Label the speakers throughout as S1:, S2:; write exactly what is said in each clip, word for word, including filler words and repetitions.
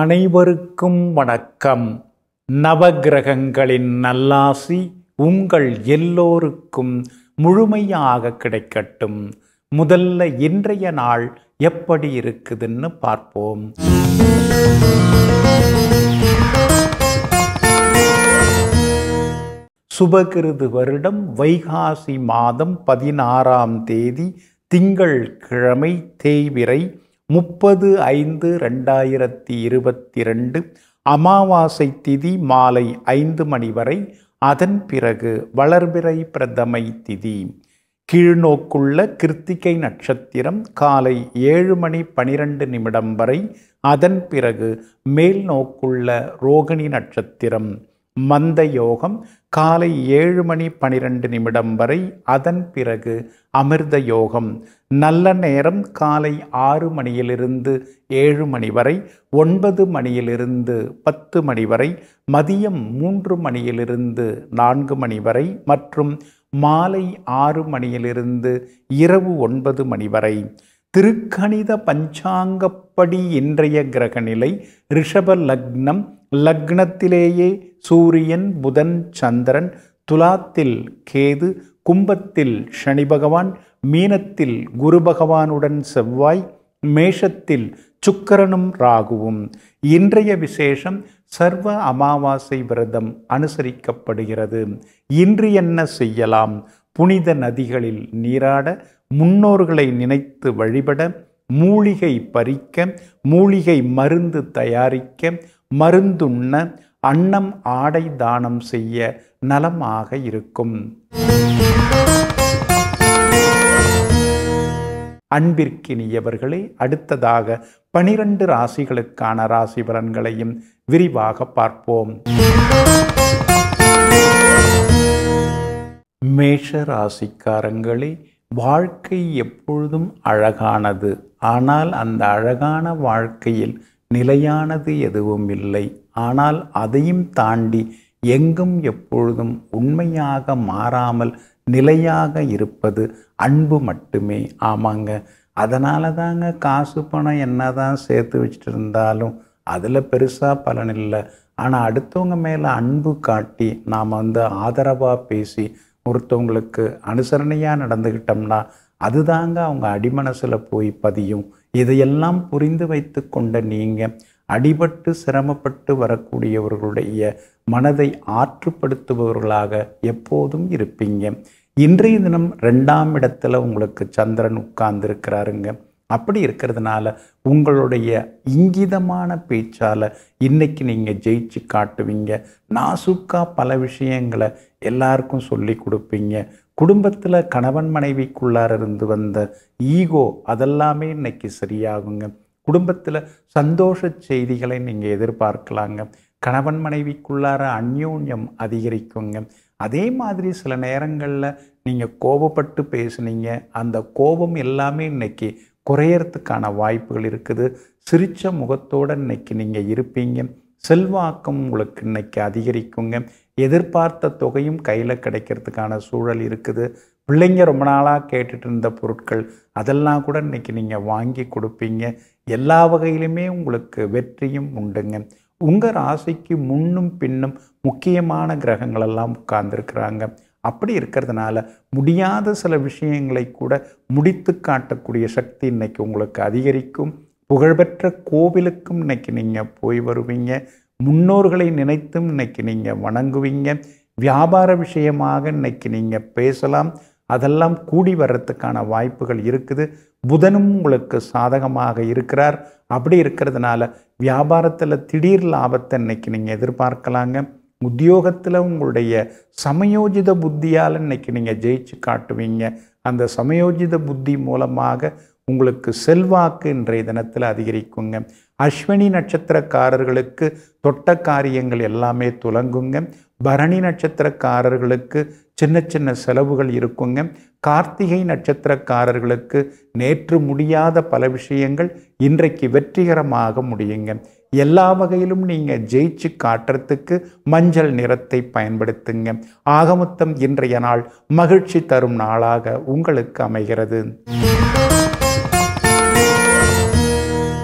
S1: அனைவருக்கும் வணக்கம். நவகிரகங்களின் நல்லாசி உங்கள் எல்லோருக்கும் முழுமையாக கிடைக்கட்டும். முதல்ல இன்றைய நாள் எப்படி இருக்குதுன்னு பார்ப்போம். சுபகிருது வருடம் வைகாசி மாதம் பதினாறாம் தேதி திங்கள் கிழமை தேய்பிறை முப்பது ஐந்து ரெண்டாயிரத்தி இருபத்தி ரெண்டு அமாவாசை திதி மாலை ஐந்து மணி வரை. அதன் பிறகு வளர்பிறை பிரதமை திதி. கீழ்நோக்குள்ள கிருத்திகை நட்சத்திரம் காலை ஏழு மணி பனிரெண்டு நிமிடம் வரை. அதன் பிறகு மேல் நோக்குள்ள ரோகிணி நட்சத்திரம். மந்த யோகம் காலை ஏழு மணி பனிரெண்டு நிமிடம் வரை. அதன் பிறகு அமிர்த யோகம். நல்ல நேரம் காலை ஆறு மணியிலிருந்து ஏழு மணி வரை, ஒன்பது மணியிலிருந்து பத்து மணி வரை, மதியம் மூன்று மணியிலிருந்து நான்கு மணி வரை மற்றும் மாலை ஆறு மணியிலிருந்து இரவு ஒன்பது மணி வரை. திருக்கணித பஞ்சாங்கப்படி இன்றைய கிரகநிலை ரிஷப லக்னம். லக்னத்திலேயே சூரியன், புதன், சந்திரன், துலாத்தில் கேது, கும்பத்தில் சனி பகவான், மீனத்தில் குரு பகவானுடன் செவ்வாய், மேஷத்தில் சுக்கிரனும் ராகுவும். இன்றைய விசேஷம் சர்வ அமாவாசை விரதம் அனுசரிக்கப்படுகிறது. இன்று என்ன செய்யலாம்? புனித நதிகளில் நீராட, முன்னோர்களை நினைத்து வழிபட, மூலிகை பறிக்க, மூலிகை மருந்து தயாரிக்க, மருந்துண்ண, அன்னம் ஆடை தானம் செய்ய நலமாக இருக்கும். அன்பிற்கினியவர்களே, அடுத்ததாக பனிரெண்டு ராசிகளுக்கான ராசி பலன்களையும் விரிவாக பார்ப்போம். மேஷ ராசிக்காரங்களே, வாழ்க்கை எப்பொழுதும் அழகானது. ஆனால் அந்த அழகான வாழ்க்கையில் நிலையானது எதுவும் இல்லை. ஆனால் அதையும் தாண்டி எங்கும் எப்பொழுதும் உண்மையாக மாறாமல் நிலையாக இருப்பது அன்பு மட்டுமே. ஆமாங்க, அதனால தாங்க காசு பணம் என்ன தான் சேர்த்து வச்சுட்டு இருந்தாலும் அதில் பெருசாக பலன் இல்லை. ஆனால் அடுத்தவங்க மேலே அன்பு காட்டி நாம் வந்து ஆதரவாக பேசி ஒருத்தவங்களுக்கு அனுசரணையாக நடந்துக்கிட்டோம்னா அதுதாங்க அவங்க அடிமனசில் போய் பதியும். இதையெல்லாம் புரிந்து வைத்து கொண்ட நீங்கள் அடிபட்டு சிரமப்பட்டு வரக்கூடியவர்களுடைய மனதை ஆற்றுப்படுத்துபவர்களாக எப்போதும் இருப்பீங்க. இன்றைய தினம் ரெண்டாம் இடத்துல உங்களுக்கு சந்திரன் உட்கார்ந்துருக்கிறாருங்க. அப்படி இருக்கிறதுனால உங்களுடைய இங்கிதமான பேச்சால் இன்னைக்கு நீங்கள் ஜெயிச்சு காட்டுவீங்க. நாசுக்கா பல விஷயங்களை எல்லாருக்கும் சொல்லி கொடுப்பீங்க. குடும்பத்தில் கணவன் மனைவிக்குள்ளார இருந்து வந்த ஈகோ அதெல்லாமே இன்னைக்கு சரியாகுங்க. குடும்பத்தில் சந்தோஷ செய்திகளை நீங்கள் எதிர்பார்க்கலாங்க. கணவன் மனைவிக்குள்ளார அந்யோன்யம் அதிகரிக்குங்க. அதே மாதிரி சில நேரங்களில் நீங்கள் கோபப்பட்டு பேசுனீங்க, அந்த கோபம் எல்லாமே இன்னைக்கு குறையறதுக்கான வாய்ப்புகள் இருக்குது. சிரித்த முகத்தோடு இன்னைக்கு நீங்கள் இருப்பீங்க. செல்வாக்கம் உங்களுக்கு இன்னைக்கு அதிகரிக்குங்க. எதிர்பார்த்த தொகையும் கையில் கிடைக்கிறதுக்கான சூழல் இருக்குது. பிள்ளைங்க ரொம்ப நாளாக கேட்டுட்டு இருந்த பொருட்கள் அதெல்லாம் கூட இன்னைக்கு நீங்கள் வாங்கி கொடுப்பீங்க. எல்லா வகையிலுமே உங்களுக்கு வெற்றியும் உண்டுங்க. உங்கள் ராசிக்கு முன்னும் பின்னும் முக்கியமான கிரகங்களெல்லாம் உட்கார்ந்துருக்குறாங்க. அப்படி இருக்கிறதுனால முடியாத சில விஷயங்களை கூட முடித்து காட்டக்கூடிய சக்தி இன்னைக்கு உங்களுக்கு அதிகரிக்கும். புகழ்பெற்ற கோவிலுக்கும் இன்னைக்கு நீங்கள் போய் வருவீங்க. முன்னோர்களை நினைத்தும் இன்னைக்கு நீங்கள் வணங்குவீங்க. வியாபார விஷயமாக இன்னைக்கு நீங்கள் பேசலாம். அதெல்லாம் கூடி வர்றதுக்கான வாய்ப்புகள் இருக்குது. புதனும் உங்களுக்கு சாதகமாக இருக்கிறார். அப்படி இருக்கிறதுனால வியாபாரத்தில் திடீர் லாபத்தை இன்னைக்கு நீங்கள் எதிர்பார்க்கலாங்க. உத்தியோகத்தில் உங்களுடைய சமயோஜித புத்தியால் இன்னைக்கு நீங்கள் ஜெயிச்சு காட்டுவீங்க. அந்த சமயோஜித புத்தி மூலமாக உங்களுக்கு செல்வாக்கு இன்றைய தினத்தில் அதிகரிக்குங்க. அஸ்வினி நட்சத்திரக்காரர்களுக்கு தொட்ட காரியங்கள் எல்லாமே துலங்குங்க. பரணி நட்சத்திரக்காரர்களுக்கு சின்ன சின்ன செலவுகள் இருக்குங்க. கார்த்திகை நட்சத்திரக்காரர்களுக்கு நேற்று முடியாத பல விஷயங்கள் இன்றைக்கு வெற்றிகரமாக முடியுங்க. எல்லா வகையிலும் நீங்கள் ஜெயிச்சு காட்டுறதுக்கு மஞ்சள் நிறத்தை பயன்படுத்துங்க. ஆகமொத்தம் இன்றைய நாள் மகிழ்ச்சி தரும் நாளாக உங்களுக்கு அமைகிறது.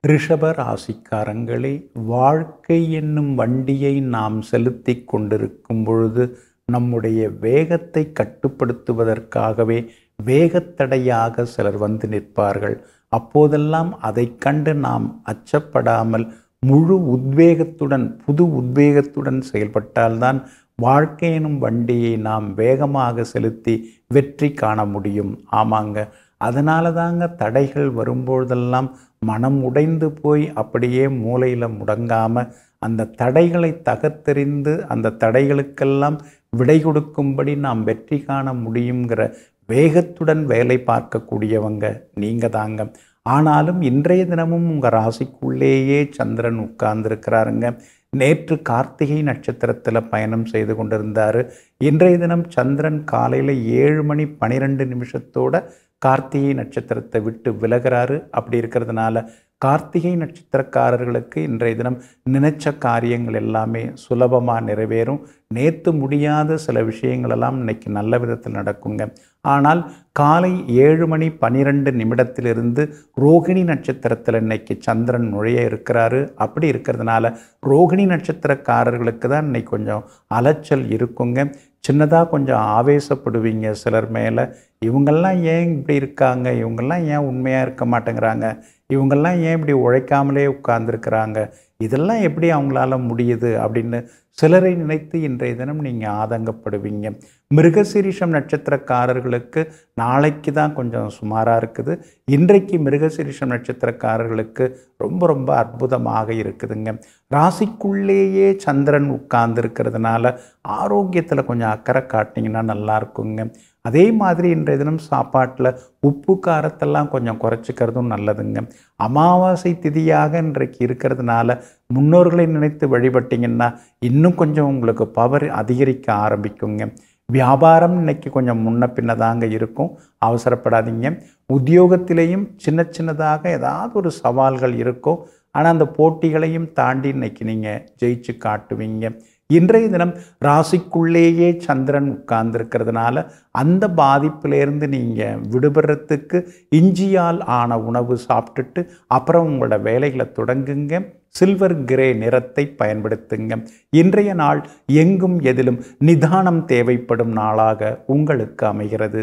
S1: ரிஷப ராசிக்காரங்களே, வாழ்க்கை என்னும் வண்டியை நாம் செலுத்தி கொண்டிருக்கும் பொழுது நம்முடைய வேகத்தை கட்டுப்படுத்துவதற்காகவே வேகத்தடையாக சிலர் வந்து நிற்பார்கள். அப்போதெல்லாம் அதை கண்டு நாம் அச்சப்படாமல் முழு உத்வேகத்துடன் புது உத்வேகத்துடன் செயல்பட்டால்தான் வாழ்க்கை எனும் வண்டியை நாம் வேகமாக செலுத்தி வெற்றி காண முடியும். ஆமாங்க, அதனால தாங்க தடைகள் வரும்பொழுதெல்லாம் மனம் உடைந்து போய் அப்படியே மூலையில் முடங்காமல் அந்த தடைகளை தகர்த்தெறிந்து அந்த தடைகளுக்கெல்லாம் விடை கொடுக்கும்படி நாம் வெற்றி காண முடியுங்கிற வேகத்துடன் வேலை பார்க்கக்கூடியவங்க நீங்கள் தாங்க. ஆனாலும் இன்றைய தினமும் உங்கள் ராசிக்குள்ளேயே சந்திரன் உட்கார்ந்துருக்கிறாருங்க. நேற்று கார்த்திகை நட்சத்திரத்தில் பயணம் செய்து கொண்டிருந்தார். இன்றைய தினம் சந்திரன் காலையில் ஏழு மணி பன்னிரெண்டு நிமிஷத்தோட கார்த்திகை நட்சத்திரத்தை விட்டு விலகிறாரு. அப்படி இருக்கிறதுனால கார்த்திகை நட்சத்திரக்காரர்களுக்கு இன்றைய தினம் நினைச்ச காரியங்கள் எல்லாமே சுலபமாக நிறைவேறும். நேற்று முடியாத சில விஷயங்களெல்லாம் இன்னைக்கு நல்ல விதத்தில் நடக்குங்க. ஆனால் காலை ஏழு மணி பன்னிரெண்டு நிமிடத்திலிருந்து ரோகிணி நட்சத்திரத்தில் இன்னைக்கு சந்திரன் நுழைய இருக்கிறாரு. அப்படி இருக்கிறதுனால ரோகிணி நட்சத்திரக்காரர்களுக்கு தான் இன்னைக்கு கொஞ்சம் அலைச்சல் இருக்குங்க. சின்னதாக கொஞ்சம் ஆவேசப்படுவீங்க சிலர் மேலே. இவங்கெல்லாம் ஏன் இப்படி இருக்காங்க, இவங்கெல்லாம் ஏன் உண்மையாக இருக்க மாட்டேங்கிறாங்க, இவங்கெல்லாம் ஏன் இப்படி உழைக்காமலே உட்கார்ந்துருக்கிறாங்க, இதெல்லாம் எப்படி அவங்களால முடியுது அப்படின்னு சிலரை நினைத்து இன்றைய தினம் நீங்கள் ஆதங்கப்படுவீங்க. மிருகசீரிஷம் நட்சத்திரக்காரர்களுக்கு நாளைக்கு தான் கொஞ்சம் சுமாராக இருக்குது. இன்றைக்கு மிருகசீரிஷம் நட்சத்திரக்காரர்களுக்கு ரொம்ப ரொம்ப அற்புதமாக இருக்குதுங்க. ராசிக்குள்ளேயே சந்திரன் உட்கார்ந்து இருக்கிறதுனால ஆரோக்கியத்தில் கொஞ்சம் அக்கறை காட்டிங்கன்னா நல்லா இருக்குங்க. அதே மாதிரி இன்றைய தினம் சாப்பாட்டில் உப்பு காரத்தெல்லாம் கொஞ்சம் குறைச்சிக்கிறதும் நல்லதுங்க. அமாவாசை திதியாக இன்றைக்கு இருக்கிறதுனால முன்னோர்களை நினைத்து வழிபட்டிங்கன்னா இன்னும் கொஞ்சம் உங்களுக்கு பவர் அதிகரிக்க ஆரம்பிக்குங்க. வியாபாரம் இன்னைக்கு கொஞ்சம் முன்ன பின்னதாங்க இருக்கும், அவசரப்படாதீங்க. உத்தியோகத்திலேயும் சின்ன சின்னதாக ஏதாவது ஒரு சவால்கள் இருக்கும். ஆனால் அந்த போட்டிகளையும் தாண்டி இன்னைக்கு நீங்கள் ஜெயிச்சு காட்டுவீங்க. இன்றைய தினம் ராசிக்குள்ளேயே சந்திரன் உட்கார்ந்துருக்கிறதுனால அந்த பாதிப்பிலேருந்து நீங்கள் விடுபடுறதுக்கு இஞ்சியால் ஆன உணவு சாப்பிட்டுட்டு அப்புறம் உங்களோட வேலைகளை தொடங்குங்க. சில்வர் கிரே நிறத்தை பயன்படுத்துங்க. இன்றைய நாள் எங்கும் எதிலும் நிதானம் தேவைப்படும் நாளாக உங்களுக்கு அமைகிறது.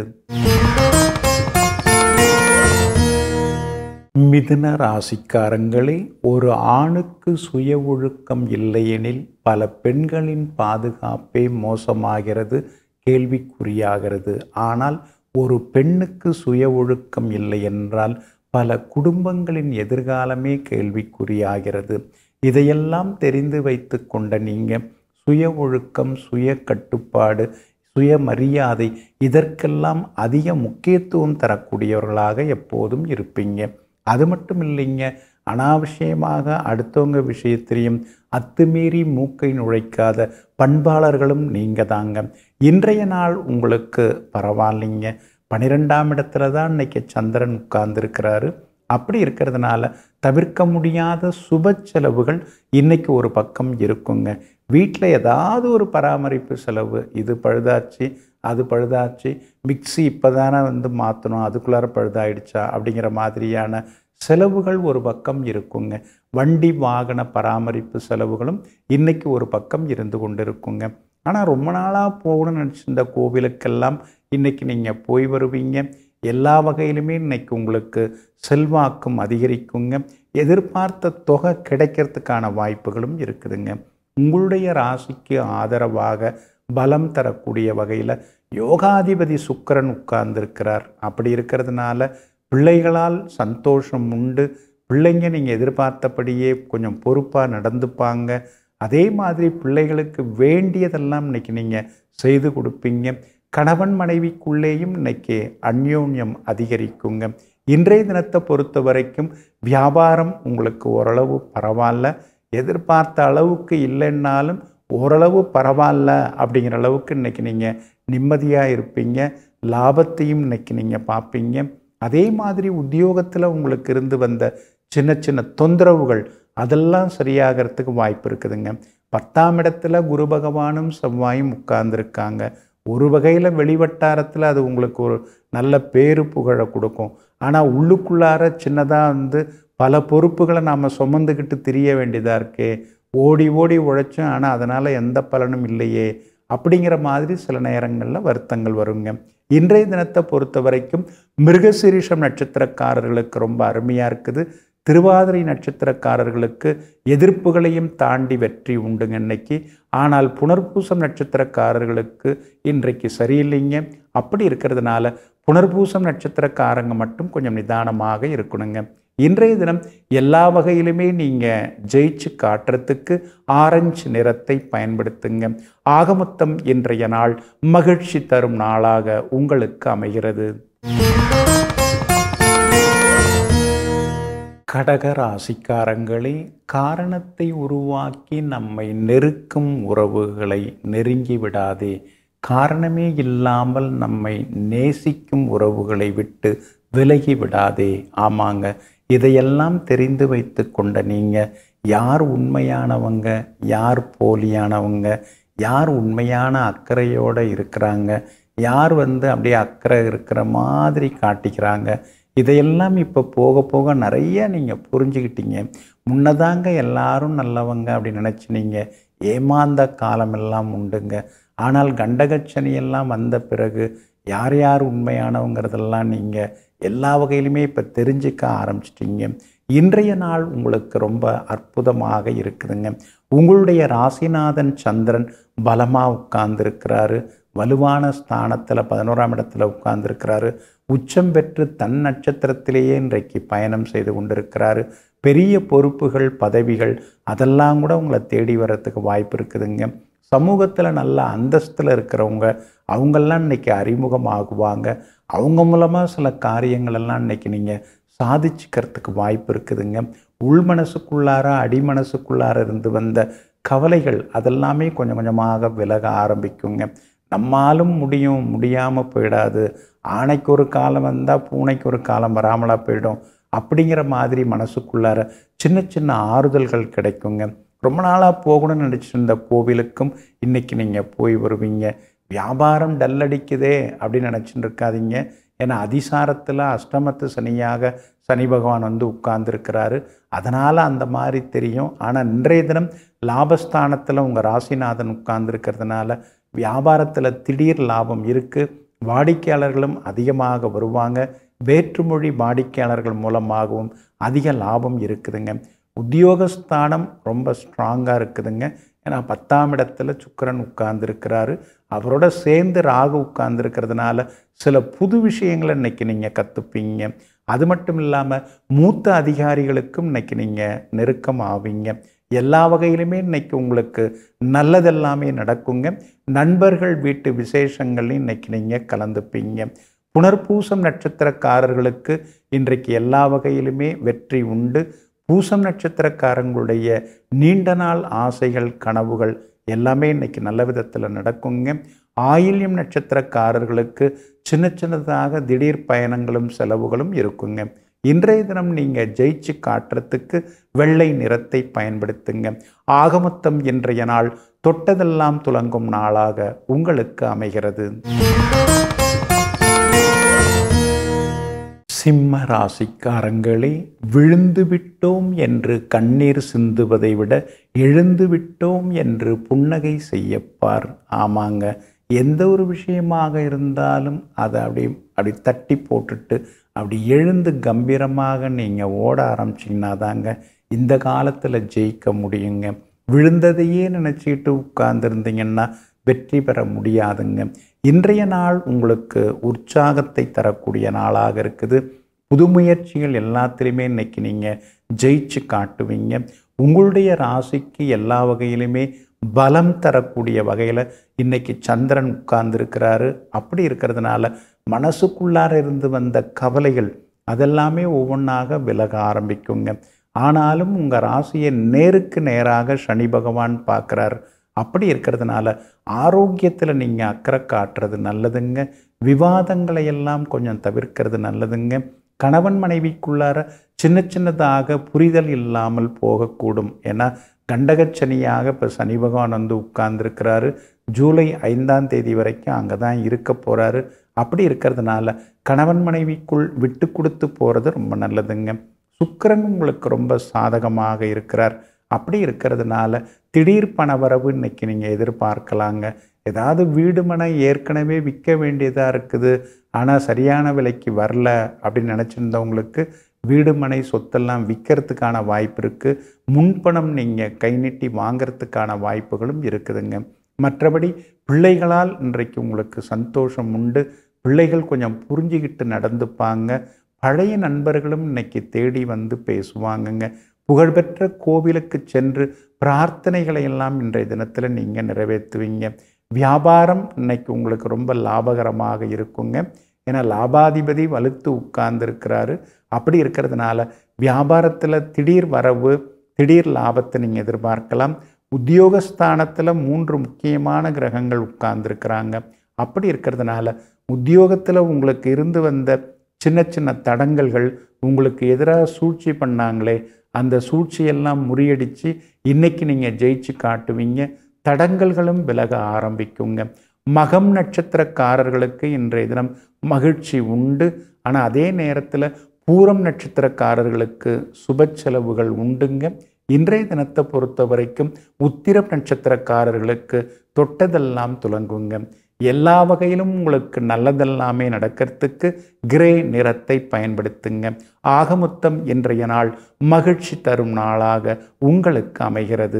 S1: மிதுன ராசிக்காரங்களே, ஒரு ஆணுக்கு சுய ஒழுக்கம் இல்லையெனில் பல பெண்களின் பாதுகாப்பே மோசமாகிறது, கேள்விக்குறியாகிறது. ஆனால் ஒரு பெண்ணுக்கு சுய ஒழுக்கம் இல்லை என்றால் பல குடும்பங்களின் எதிர்காலமே கேள்விக்குறியாகிறது. இதையெல்லாம் தெரிந்து வைத்து கொண்ட நீங்கள் சுய ஒழுக்கம், சுய கட்டுப்பாடு, சுயமரியாதை இதற்கெல்லாம் அதிக முக்கியத்துவம் தரக்கூடியவர்களாக எப்போதும் இருப்பீங்க. அது மட்டும் இல்லைங்க, அனாவசியமாக அடுத்தவங்க விஷயத்திலையும் அத்துமீறி மூக்கை நுழைக்காத பண்பாளர்களும் நீங்கள் தாங்க. இன்றைய நாள் உங்களுக்கு பரவாயில்லைங்க. பன்னிரெண்டாம் இடத்துல தான் இன்றைக்கி சந்திரன் உட்கார்ந்துருக்கிறாரு. அப்படி இருக்கிறதுனால தவிர்க்க முடியாத சுப செலவுகள் இன்றைக்கி ஒரு பக்கம் இருக்குங்க. வீட்டில் ஏதாவது ஒரு பராமரிப்பு செலவு, இது பழுதாச்சு அது பழுதாச்சு, மிக்சி இப்போ தானே வந்து மாற்றணும் அதுக்குள்ளார பழுதாயிடுச்சா அப்படிங்கிற மாதிரியான செலவுகள் ஒரு பக்கம் இருக்குங்க. வண்டி வாகன பராமரிப்பு செலவுகளும் இன்றைக்கி ஒரு பக்கம் இருந்து கொண்டு இருக்குங்க. ஆனால் ரொம்ப நாளாக போகணும்னு நினச்சிருந்த கோவிலுக்கெல்லாம் இன்றைக்கி நீங்கள் போய் வருவீங்க. எல்லா வகையிலுமே இன்றைக்கி உங்களுக்கு செல்வாக்கும் அதிகரிக்குங்க. எதிர்பார்த்த தொகை கிடைக்கிறதுக்கான வாய்ப்புகளும் இருக்குதுங்க. உங்களுடைய ராசிக்கு ஆதரவாக பலம் தரக்கூடிய வகையில் யோகாதிபதி சுக்கிரன் உட்கார்ந்துருக்கிறார். அப்படி இருக்கிறதுனால பிள்ளைகளால் சந்தோஷம் உண்டு. பிள்ளைங்க நீங்கள் எதிர்பார்த்தபடியே கொஞ்சம் பொறுப்பாக நடந்துப்பாங்க. அதே மாதிரி பிள்ளைகளுக்கு வேண்டியதெல்லாம் இன்றைக்கி நீங்கள் செய்து கொடுப்பீங்க. கணவன் மனைவிக்குள்ளேயும் இன்றைக்கி அந்யோன்யம் அதிகரிக்குங்க. இன்றைய தினத்தை பொறுத்த வரைக்கும் வியாபாரம் உங்களுக்கு ஓரளவு பரவாயில்ல. எதிர்பார்த்த அளவுக்கு இல்லைன்னாலும் ஓரளவு பரவாயில்ல அப்படிங்கிற அளவுக்கு இன்றைக்கி நீங்கள் நிம்மதியாக இருப்பீங்க. லாபத்தையும் இன்றைக்கி நீங்கள் பார்ப்பீங்க. அதே மாதிரி உத்தியோகத்தில் உங்களுக்கு இருந்து வந்த சின்ன சின்ன தொந்தரவுகள் அதெல்லாம் சரியாகிறதுக்கு வாய்ப்பு இருக்குதுங்க. பத்தாம் இடத்துல குரு பகவானும் செவ்வாயும் உட்கார்ந்துருக்காங்க. ஒரு வகையில் வெளிவட்டாரத்தில் அது உங்களுக்கு ஒரு நல்ல பேரு புகழை கொடுக்கும். ஆனால் உள்ளுக்குள்ளார சின்னதாக வந்து பல பொறுப்புகளை நாம் சுமந்துக்கிட்டு திரிய வேண்டியதாக இருக்கே, ஓடி ஓடி உழைச்சோம் ஆனால் அதனால் எந்த பலனும் இல்லையே அப்படிங்கிற மாதிரி சில நேரங்களில் வருத்தங்கள் வருங்க. இன்றைய தினத்தை பொறுத்த வரைக்கும் மிருகசீரிஷம் நட்சத்திரக்காரர்களுக்கு ரொம்ப அருமையாக இருக்குது. திருவாதிரை நட்சத்திரக்காரர்களுக்கு எதிர்ப்புகளையும் தாண்டி வெற்றி உண்டுங்க இன்னைக்கு. ஆனால் புனர்பூசம் நட்சத்திரக்காரர்களுக்கு இன்றைக்கு சரியில்லைங்க. அப்படி இருக்கிறதுனால புனர்பூசம் நட்சத்திரக்காரங்க மட்டும் கொஞ்சம் நிதானமாக இருக்கணுங்க. இன்றைய தினம் எல்லா வகையிலுமே நீங்கள் ஜெயிச்சு காட்டுறதுக்கு ஆரஞ்சு நிறத்தை பயன்படுத்துங்க. ஆகமொத்தம் இன்றைய நாள் மகிழ்ச்சி தரும் நாளாக உங்களுக்கு அமைகிறது. கடக ராசிக்காரங்களே, காரணத்தை உருவாக்கி நம்மை நெருக்கும் உறவுகளை நெருங்கி விடாதே. காரணமே இல்லாமல் நம்மை நேசிக்கும் உறவுகளை விட்டு விலகி விடாதே. ஆமாங்க, இதையெல்லாம் தெரிந்து வைத்து கொண்ட நீங்கள் யார் உண்மையானவங்க, யார் போலியானவங்க, யார் உண்மையான அக்கறையோடு இருக்கிறாங்க, யார் வந்து அப்படியே அக்கறை இருக்கிற மாதிரி காட்டிக்கிறாங்க, இதையெல்லாம் இப்போ போக போக நிறைய நீங்கள் புரிஞ்சுக்கிட்டீங்க. முன்னதாங்க எல்லாரும் நல்லவங்க அப்படின்னு நினச்சினீங்க, ஏமாந்த காலமெல்லாம் உண்டுங்க. ஆனால் கண்டகச்சனியெல்லாம் வந்த பிறகு யார் யார் உண்மையானவங்கிறதெல்லாம் நீங்கள் எல்லா வகையிலுமே இப்போ தெரிஞ்சுக்க ஆரம்பிச்சிட்டிங்க. இன்றைய நாள் உங்களுக்கு ரொம்ப அற்புதமாக இருக்குதுங்க. உங்களுடைய ராசிநாதன் சந்திரன் பலமாக உட்கார்ந்துருக்கிறாரு. வலுவான ஸ்தானத்தில் பதினோராம் இடத்துல உட்கார்ந்துருக்கிறாரு. உச்சம் பெற்று தன் நட்சத்திரத்திலேயே இன்றைக்கு பயணம் செய்து கொண்டிருக்கிறாரு. பெரிய பொறுப்புகள், பதவிகள் அதெல்லாம் கூட உங்களை தேடி வர்றதுக்கு வாய்ப்பு இருக்குதுங்க. சமூகத்தில் நல்ல அந்தஸ்தில் இருக்கிறவங்க அவங்கெல்லாம் இன்றைக்கி அறிமுகமாகுவாங்க. அவங்க மூலமாக சில காரியங்களெல்லாம் இன்றைக்கி நீங்கள் சாதிச்சுக்கிறதுக்கு வாய்ப்பு இருக்குதுங்க. உள் மனசுக்குள்ளார அடி மனசுக்குள்ளார இருந்து வந்த கவலைகள் அதெல்லாமே கொஞ்சம் கொஞ்சமாக விலக ஆரம்பிக்குங்க. நம்மாலும் முடியும், முடியாமல் போயிடாது, ஆணைக்கு ஒரு காலம் வந்தால் பூனைக்கு ஒரு காலம் வராமலாக போயிடும் அப்படிங்கிற மாதிரி மனசுக்குள்ளார சின்ன சின்ன ஆறுதல்கள் கிடைக்குங்க. ரொம்ப நாளாக போகணும்னு நினச்சிருந்த கோவிலுக்கும் இன்றைக்கி நீங்கள் போய் வருவீங்க. வியாபாரம் டல்லடிக்குதே அப்படின்னு நினச்சிட்டு இருக்காதீங்க. ஏன்னா அதிசாரத்தில் அஷ்டமத்து சனியாக சனி பகவான் வந்து உட்கார்ந்துருக்கிறாரு. அதனால் அந்த மாதிரி தெரியும். ஆனால் இன்றைய தினம் லாபஸ்தானத்தில் உங்கள் ராசிநாதன் உட்கார்ந்துருக்கிறதுனால வியாபாரத்தில் திடீர் லாபம் இருக்குது. வாடிக்கையாளர்களும் அதிகமாக வருவாங்க. வேற்றுமொழி வாடிக்கையாளர்கள் மூலமாகவும் அதிக லாபம் இருக்குதுங்க. உத்தியோகஸ்தானம் ரொம்ப ஸ்ட்ராங்காக இருக்குதுங்க. ஏன்னா பத்தாம் இடத்துல சுக்கிரன் உட்கார்ந்துருக்கிறாரு. அவரோட சேர்ந்து ராகு உட்கார்ந்துருக்கிறதுனால சில புது விஷயங்களை இன்றைக்கி நீங்கள் கற்றுப்பீங்க. அது மட்டும் இல்லாமல் மூத்த அதிகாரிகளுக்கும் இன்றைக்கி நீங்கள் நெருக்கம் ஆவீங்க. எல்லா வகையிலுமே இன்றைக்கி உங்களுக்கு நல்லதெல்லாமே நடக்குங்க. நண்பர்கள் வீட்டு விசேஷங்கள்லையும் இன்றைக்கி நீங்கள் கலந்துப்பீங்க. புனர்பூசம் நட்சத்திரக்காரர்களுக்கு இன்றைக்கு எல்லா வகையிலுமே வெற்றி உண்டு. பூசம் நட்சத்திரக்காரங்களுடைய நீண்ட நாள் ஆசைகள், கனவுகள் எல்லாமே இன்றைக்கி நல்ல விதத்தில் நடக்குங்க. ஆயில்யம் நட்சத்திரக்காரர்களுக்கு சின்ன சின்னதாக திடீர் பயணங்களும் செலவுகளும் இருக்குங்க. இன்றைய தினம் நீங்கள் ஜெயிச்சு காட்டுறதுக்கு வெள்ளை நிறத்தை பயன்படுத்துங்க. ஆகமொத்தம் இன்றைய நாள் தொட்டதெல்லாம் துலங்கும் நாளாக உங்களுக்கு அமைகிறது. சிம்ம ராசிக்காரங்களே, விழுந்து விட்டோம் என்று கண்ணீர் சிந்துவதை விட எழுந்து விட்டோம் என்று புன்னகை செய்யப்பார். ஆமாங்க, எந்த ஒரு விஷயமாக இருந்தாலும் அதை அப்படி அப்படி தட்டி போட்டுட்டு அப்படி எழுந்து கம்பீரமாக நீங்கள் ஓட ஆரம்பிச்சிங்கன்னா தாங்க இந்த காலத்தில் ஜெயிக்க முடியுங்க. விழுந்ததையே நினச்சிக்கிட்டு உட்கார்ந்துருந்தீங்கன்னா வெற்றி பெற முடியாதுங்க. இன்றைய நாள் உங்களுக்கு உற்சாகத்தை தரக்கூடிய நாளாக இருக்குது. புது முயற்சிகள் எல்லாத்திலையுமே இன்றைக்கி நீங்கள் ஜெயிச்சு காட்டுவீங்க. உங்களுடைய ராசிக்கு எல்லா வகையிலுமே பலம் தரக்கூடிய வகையில் இன்றைக்கி சந்திரன் உட்கார்ந்துருக்கிறாரு. அப்படி இருக்கிறதுனால மனசுக்குள்ளார இருந்து வந்த கவலைகள் அதெல்லாமே ஒவ்வொன்றாக விலக ஆரம்பிக்குங்க. ஆனாலும் உங்கள் ராசியை நேருக்கு நேராக சனி பகவான் பார்க்குறார். அப்படி இருக்கிறதுனால ஆரோக்கியத்தில் நீங்கள் அக்கறை காட்டுறது நல்லதுங்க. விவாதங்களை எல்லாம் கொஞ்சம் தவிர்க்கிறது நல்லதுங்க. கணவன் மனைவிக்குள்ளார சின்ன சின்னதாக புரிதல் இல்லாமல் போகக்கூடும். ஏன்னா கண்டகச்சனியாக இப்போ சனி பகவான் வந்து உட்கார்ந்துருக்கிறாரு. ஜூலை ஐந்தாம் தேதி வரைக்கும் அங்கே தான் இருக்க போகிறாரு. அப்படி இருக்கிறதுனால கணவன் மனைவிக்குள் விட்டு கொடுத்து போகிறது ரொம்ப நல்லதுங்க. சுக்கிரன் உங்களுக்கு ரொம்ப சாதகமாக இருக்கிறார். அப்படி இருக்கிறதுனால திடீர் பணவரவு இன்னைக்கு நீங்கள் எதிர்பார்க்கலாங்க. ஏதாவது வீடு மனை ஏற்கனவே விற்க வேண்டியதாக இருக்குது, ஆனால் சரியான விலைக்கு வரல அப்படின்னு நினச்சிருந்தவங்களுக்கு வீடு மனை சொத்தெல்லாம் விற்கிறதுக்கான வாய்ப்பு இருக்குது. முன்பணம் நீங்கள் கை நீட்டி வாங்கிறதுக்கான வாய்ப்புகளும் இருக்குதுங்க. மற்றபடி பிள்ளைகளால் இன்றைக்கு உங்களுக்கு சந்தோஷம் உண்டு. பிள்ளைகள் கொஞ்சம் புரிஞ்சுக்கிட்டு நடந்துப்பாங்க. பழைய நண்பர்களும் இன்னைக்கு தேடி வந்து பேசுவாங்கங்க. புகழ்பெற்ற கோவிலுக்கு சென்று பிரார்த்தனைகளை எல்லாம் இன்றைய தினத்தில் நீங்கள் நிறைவேற்றுவீங்க. வியாபாரம் இன்னைக்கு உங்களுக்கு ரொம்ப லாபகரமாக இருக்குங்க. ஏன்னா லாபாதிபதி வலுத்து உட்கார்ந்துருக்கிறாரு. அப்படி இருக்கிறதுனால வியாபாரத்தில் திடீர் வரவு, திடீர் லாபத்தை நீங்கள் எதிர்பார்க்கலாம். உத்தியோகஸ்தானத்தில் மூன்று முக்கியமான கிரகங்கள் உட்கார்ந்துருக்கிறாங்க. அப்படி இருக்கிறதுனால உத்தியோகத்தில் உங்களுக்கு இருந்து வந்த சின்ன சின்ன தடங்கல்கள், உங்களுக்கு எதிராக சூழ்ச்சி பண்ணாங்களே அந்த சூழ்ச்சியெல்லாம் முறியடித்து இன்றைக்கி நீங்கள் ஜெயிச்சு காட்டுவீங்க. தடங்கல்களும் விலக ஆரம்பிக்குங்க. மகம் நட்சத்திரக்காரர்களுக்கு இன்றைய தினம் மகிழ்ச்சி உண்டு. ஆனால் அதே நேரத்தில் பூரம் நட்சத்திரக்காரர்களுக்கு சுப செலவுகள் உண்டுங்க. இன்றைய தினத்தை பொறுத்த வரைக்கும் உத்திரம் நட்சத்திரக்காரர்களுக்கு தொட்டதெல்லாம் துலங்குங்க. எல்லா வகையிலும் உங்களுக்கு நல்லதெல்லாமே நடக்கிறதுக்கு கிரே நிறத்தை பயன்படுத்துங்க. ஆகமொத்தம் இன்றைய நாள் மகிழ்ச்சி தரும் நாளாக உங்களுக்கு அமைகிறது.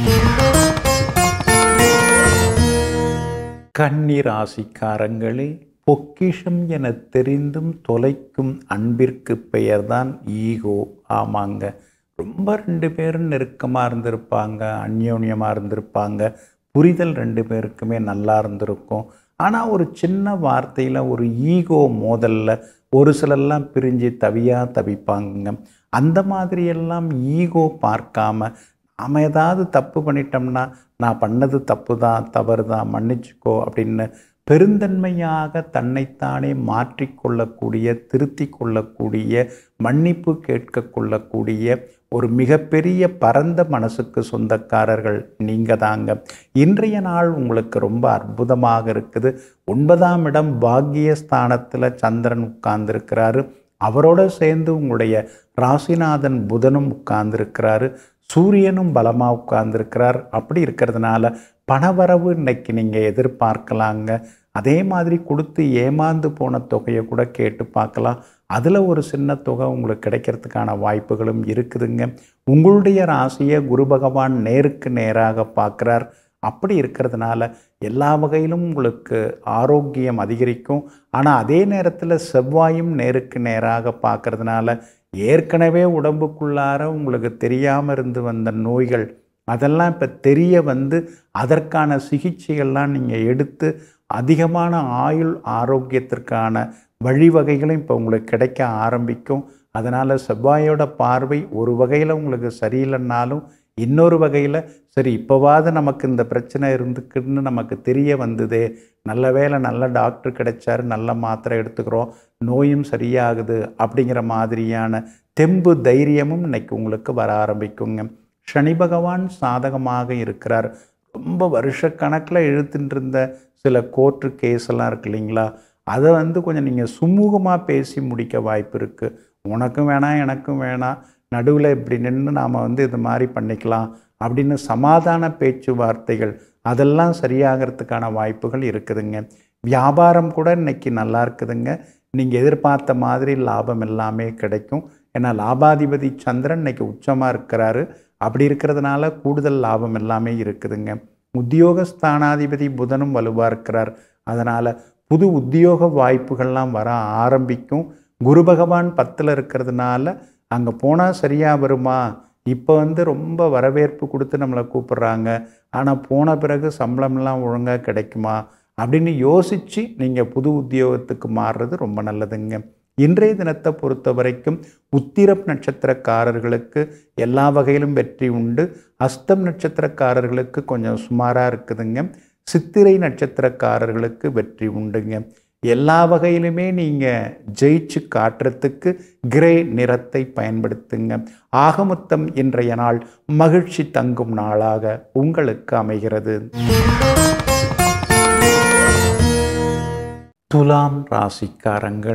S1: கன்னி ராசிக்காரங்களே, பொக்கிஷம் என தெரிந்தும் தொலைக்கும் அன்பிற்கு பெயர்தான் ஈகோ. ஆமாங்க, ரொம்ப ரெண்டு பேரும் நெருக்கமாக இருந்திருப்பாங்க, அந்யோன்யமாக இருந்திருப்பாங்க, புரிதல் ரெண்டு பேருக்குமே நல்லா இருந்திருக்கும். ஆனால் ஒரு சின்ன வார்த்தையில் ஒரு ஈகோ மோதலில் ஒரு சிலெல்லாம் பிரிஞ்சு தவியாக தவிப்பாங்க. அந்த மாதிரியெல்லாம் ஈகோ பார்க்காம நாம் ஏதாவது தப்பு பண்ணிட்டோம்னா நான் பண்ணது தப்பு தான், தவறு தான், மன்னிச்சுக்கோ அப்படின்னு பெருந்தன்மையாக தன்னைத்தானே மாற்றிக்கொள்ளக்கூடிய, திருத்தி கொள்ளக்கூடிய, மன்னிப்பு கேட்க கொள்ளக்கூடிய ஒரு மிகப்பெரிய பரந்த மனசுக்கு சொந்தக்காரர்கள் நீங்கள் தாங்க. இன்றைய நாள் உங்களுக்கு ரொம்ப அற்புதமாக இருக்குது. ஒன்பதாம் இடம் பாக்கியஸ்தானத்தில் சந்திரன் உட்கார்ந்துருக்கிறாரு. அவரோடு சேர்ந்து உங்களுடைய ராசிநாதன் புதனும் உட்கார்ந்துருக்கிறாரு. சூரியனும் பலமாக உட்கார்ந்துருக்கிறார். அப்படி இருக்கிறதுனால பணவரவு இன்னைக்கு நீங்கள் எதிர்பார்க்கலாங்க. அதே மாதிரி கொடுத்து ஏமாந்து போன தொகையை கூட கேட்டு பார்க்கலாம். அதில் ஒரு சின்ன தொகை உங்களுக்கு கிடைக்கிறதுக்கான வாய்ப்புகளும் இருக்குதுங்க. உங்களுடைய ராசியை குரு பகவான் நேருக்கு நேராக பார்க்குறார். அப்படி இருக்கிறதுனால எல்லா வகையிலும் உங்களுக்கு ஆரோக்கியம் அதிகரிக்கும். ஆனால் அதே நேரத்தில் செவ்வாயும் நேருக்கு நேராக பார்க்கறதுனால ஏற்கனவே உடம்புக்குள்ளார உங்களுக்கு தெரியாமல் இருந்து வந்த நோய்கள் அதெல்லாம் இப்போ தெரிய வந்து அதற்கான சிகிச்சைகள்லாம் நீங்கள் எடுத்து அதிகமான ஆயுள் ஆரோக்கியத்திற்கான வழிவகைகளும் இப்போ உங்களுக்கு கிடைக்க ஆரம்பிக்கும். அதனால் செவ்வாயோட பார்வை ஒரு வகையில் உங்களுக்கு சரியில்லைன்னாலும் இன்னொரு வகையில் சரி இப்போவாது நமக்கு இந்த பிரச்சனை இருந்துக்குன்னு நமக்கு தெரிய வந்ததே, நல்ல வேளை நல்ல டாக்டர் கிடைச்சாரு, நல்ல மாத்திரை எடுத்துக்கிறோம், நோயும் சரியாகுது அப்படிங்கிற மாதிரியான தெம்பு தைரியமும் இன்னைக்கு உங்களுக்கு வர ஆரம்பிக்குங்க. சனி பகவான் சாதகமாக இருக்கிறார். ரொம்ப வருஷக்கணக்கில் இழுத்துட்டு இருந்த சில கோர்ட்டு கேஸ் எல்லாம் இருக்கு இல்லைங்களா, அதை வந்து கொஞ்சம் நீங்கள் சுமூகமாக பேசி முடிக்க வாய்ப்பு இருக்குது. உனக்கும் வேணாம் எனக்கும் வேணாம், நடுவில் இப்படி நின்று நாம் வந்து இது மாதிரி பண்ணிக்கலாம் அப்படின்னு சமாதான பேச்சுவார்த்தைகள் அதெல்லாம் சரியாகிறதுக்கான வாய்ப்புகள் இருக்குதுங்க. வியாபாரம் கூட இன்னைக்கு நல்லா இருக்குதுங்க. நீங்கள் எதிர்பார்த்த மாதிரி லாபம் எல்லாமே கிடைக்கும். ஏன்னா லாபாதிபதி சந்திரன் இன்னைக்கு உச்சமாக இருக்கிறாரு. அப்படி இருக்கிறதுனால கூடுதல் லாபம் எல்லாமே இருக்குதுங்க. உத்தியோகஸ்தானாதிபதி புதனும் வலுவாக இருக்கிறார். அதனால் புது உத்தியோக வாய்ப்புகள்லாம் வர ஆரம்பிக்கும். குரு பகவான் பத்தில் இருக்கிறதுனால அங்கே போனால் சரியாக வருமா, இப்போ வந்து ரொம்ப வரவேற்பு கொடுத்து நம்மளை கூப்பிட்றாங்க, ஆனால் போன பிறகு சம்பளம்லாம் ஒழுங்காக கிடைக்குமா அப்படின்னு யோசித்து நீங்கள் புது உத்தியோகத்துக்கு மாறுறது ரொம்ப நல்லதுங்க. இன்றைய தினத்தை பொறுத்த வரைக்கும் உத்திரம் நட்சத்திரக்காரர்களுக்கு எல்லா வகையிலும் வெற்றி உண்டு. அஸ்தம் நட்சத்திரக்காரர்களுக்கு கொஞ்சம் சுமாராக இருக்குதுங்க. சித்திரை நட்சத்திரக்காரர்களுக்கு வெற்றி உண்டுங்க. எல்லா வகையிலுமே நீங்கள் ஜெயிச்சு காட்டுறதுக்கு கிரே நிறத்தை பயன்படுத்துங்க. ஆகமொத்தம் இன்றைய நாள் மகிழ்ச்சி தங்கும் நாளாக உங்களுக்கு அமைகிறது. துலாம் ராசிக்காரங்களே,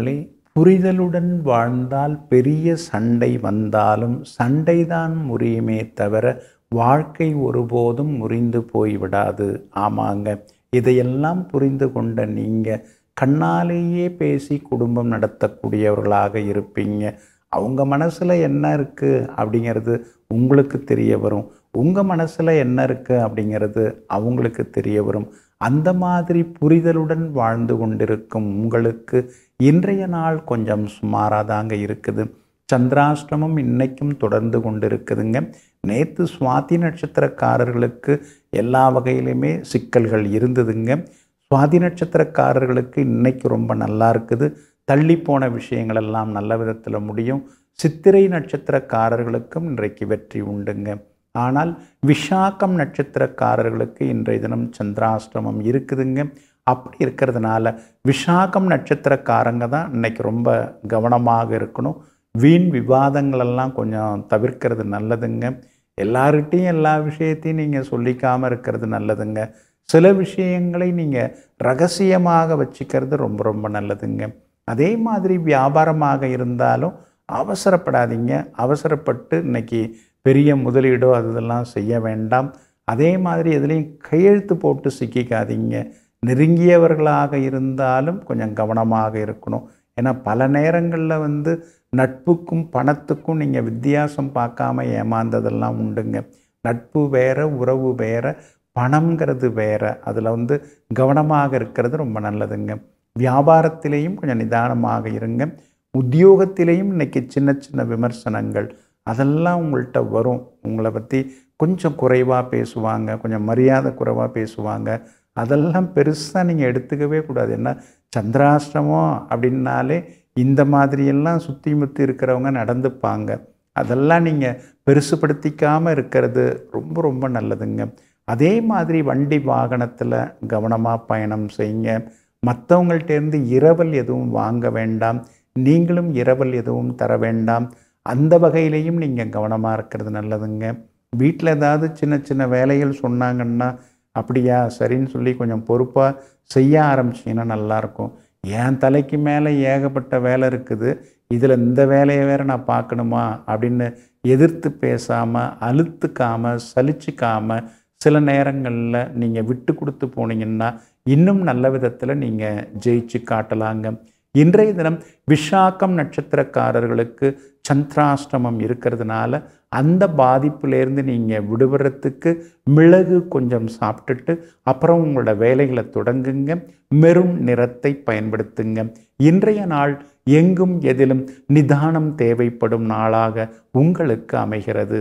S1: புரிதலுடன் வாழ்ந்தால் பெரிய சண்டை வந்தாலும் சண்டைதான் முறியுமே தவிர வாழ்க்கை ஒருபோதும் முறிந்து போய்விடாது. ஆமாங்க, இதையெல்லாம் புரிந்து கொண்ட நீங்கள் கண்ணாலேயே பேசி குடும்பம் நடத்தக்கூடியவர்களாக இருப்பீங்க. அவங்க மனசில் என்ன இருக்குது அப்படிங்கிறது உங்களுக்கு தெரிய வரும். உங்கள் மனசில் என்ன இருக்குது அப்படிங்கிறது அவங்களுக்கு தெரிய வரும். அந்த மாதிரி புரிதலுடன் வாழ்ந்து கொண்டிருக்கும் உங்களுக்கு இன்றைய நாள் கொஞ்சம் சுமாராக தாங்க இருக்குது. சந்திராஷ்டமம் இன்னைக்கும் தொடர்ந்து கொண்டு இருக்குதுங்க. நேற்று சுவாதி நட்சத்திரக்காரர்களுக்கு எல்லா வகையிலுமே சிக்கல்கள் இருந்ததுங்க. சுவாதி நட்சத்திரக்காரர்களுக்கு இன்னைக்கு ரொம்ப நல்லா இருக்குது. தள்ளி போன விஷயங்கள் எல்லாம் நல்ல விதத்தில் முடியும். சித்திரை நட்சத்திரக்காரர்களுக்கும் இன்றைக்கு வெற்றி உண்டுங்க. ஆனால் விஷாகம் நட்சத்திரக்காரர்களுக்கு இன்றைய தினம் சந்திராஷ்டமம் இருக்குதுங்க. அப்படி இருக்கிறதுனால விஷாகம் நட்சத்திரக்காரங்க தான் இன்னைக்கு ரொம்ப கவனமாக இருக்கணும். வீண் விவாதங்களெல்லாம் கொஞ்சம் தவிர்க்கிறது நல்லதுங்க. எல்லார்கிட்டையும் எல்லா விஷயத்தையும் நீங்கள் சொல்லிக்காமல் இருக்கிறது நல்லதுங்க. சில விஷயங்களை நீங்கள் ரகசியமாக வச்சுக்கிறது ரொம்ப ரொம்ப நல்லதுங்க. அதே மாதிரி வியாபாரமாக இருந்தாலும் அவசரப்படாதீங்க. அவசரப்பட்டு இன்னைக்கு பெரிய முதலீடோ அதெல்லாம் செய்ய வேண்டாம். அதே மாதிரி எதுலேயும் கையெழுத்து போட்டு சிக்கிக்காதீங்க. நெருங்கியவர்களாக இருந்தாலும் கொஞ்சம் கவனமாக இருக்கணும். ஏன்னா பல நேரங்களில் வந்து நட்புக்கும் பணத்துக்கும் நீங்கள் வித்தியாசம் பார்க்காம ஏமாந்ததெல்லாம் உண்டுங்க. நட்பு வேற, உறவு வேற, பணம்ங்கிறது வேற. அதில் வந்து கவனமாக இருக்கிறது ரொம்ப நல்லதுங்க. வியாபாரத்திலேயும் கொஞ்சம் நிதானமாக இருங்க. உத்தியோகத்திலேயும் இன்றைக்கி சின்ன சின்ன விமர்சனங்கள் அதெல்லாம் உங்கள்கிட்ட வரும். உங்களை பற்றி கொஞ்சம் குறைவாக பேசுவாங்க, கொஞ்சம் மரியாதை குறைவாக பேசுவாங்க. அதெல்லாம் பெருசாக நீங்கள் எடுத்துக்கவே கூடாது. என்ன சந்திராஷ்டமம் அப்படின்னாலே இந்த மாதிரியெல்லாம் சுற்றி முற்றி இருக்கிறவங்க நடந்துப்பாங்க. அதெல்லாம் நீங்கள் பெருசுப்படுத்திக்காமல் இருக்கிறது ரொம்ப ரொம்ப நல்லதுங்க. அதே மாதிரி வண்டி வாகனத்தில் கவனமாக பயணம் செய்யுங்க. மற்றவங்கள்ட்டேருந்து இரவல் எதுவும் வாங்க வேண்டாம். நீங்களும் இரவல் எதுவும் தர வேண்டாம். அந்த வகையிலையும் நீங்கள் கவனமாக இருக்கிறது நல்லதுங்க. வீட்டில் ஏதாவது சின்ன சின்ன வேலைகள் சொன்னாங்கன்னா அப்படியா சரின்னு சொல்லி கொஞ்சம் பொறுப்பாக செய்ய ஆரம்பிச்சிங்கன்னா நல்லாயிருக்கும். என் தலைக்கு மேலே ஏகப்பட்ட வேலை இருக்குது, இதில் இந்த வேலையை வேறு நான் பார்க்கணுமா அப்படின்னு எதிர்த்து பேசாமல், அழுத்துக்காமல், சலிச்சிக்காமல் சில நேரங்களில் நீங்கள் விட்டு கொடுத்து போனீங்கன்னா இன்னும் நல்ல விதத்தில் நீங்கள் ஜெயிச்சு காட்டலாங்க. இன்றைய தினம் விஷாகம் நட்சத்திரக்காரர்களுக்கு சந்திராஷ்டமம் இருக்கிறதுனால அந்த பாதிப்புலேருந்து நீங்கள் விடுபடுறதுக்கு மிளகு கொஞ்சம் சாப்பிட்டுட்டு அப்புறம் உங்களோட வேலைகளை தொடங்குங்க. மெரூன் நிறத்தை பயன்படுத்துங்க. இன்றைய நாள் எங்கும் எதிலும் நிதானம் தேவைப்படும் நாளாக உங்களுக்கு அமைகிறது.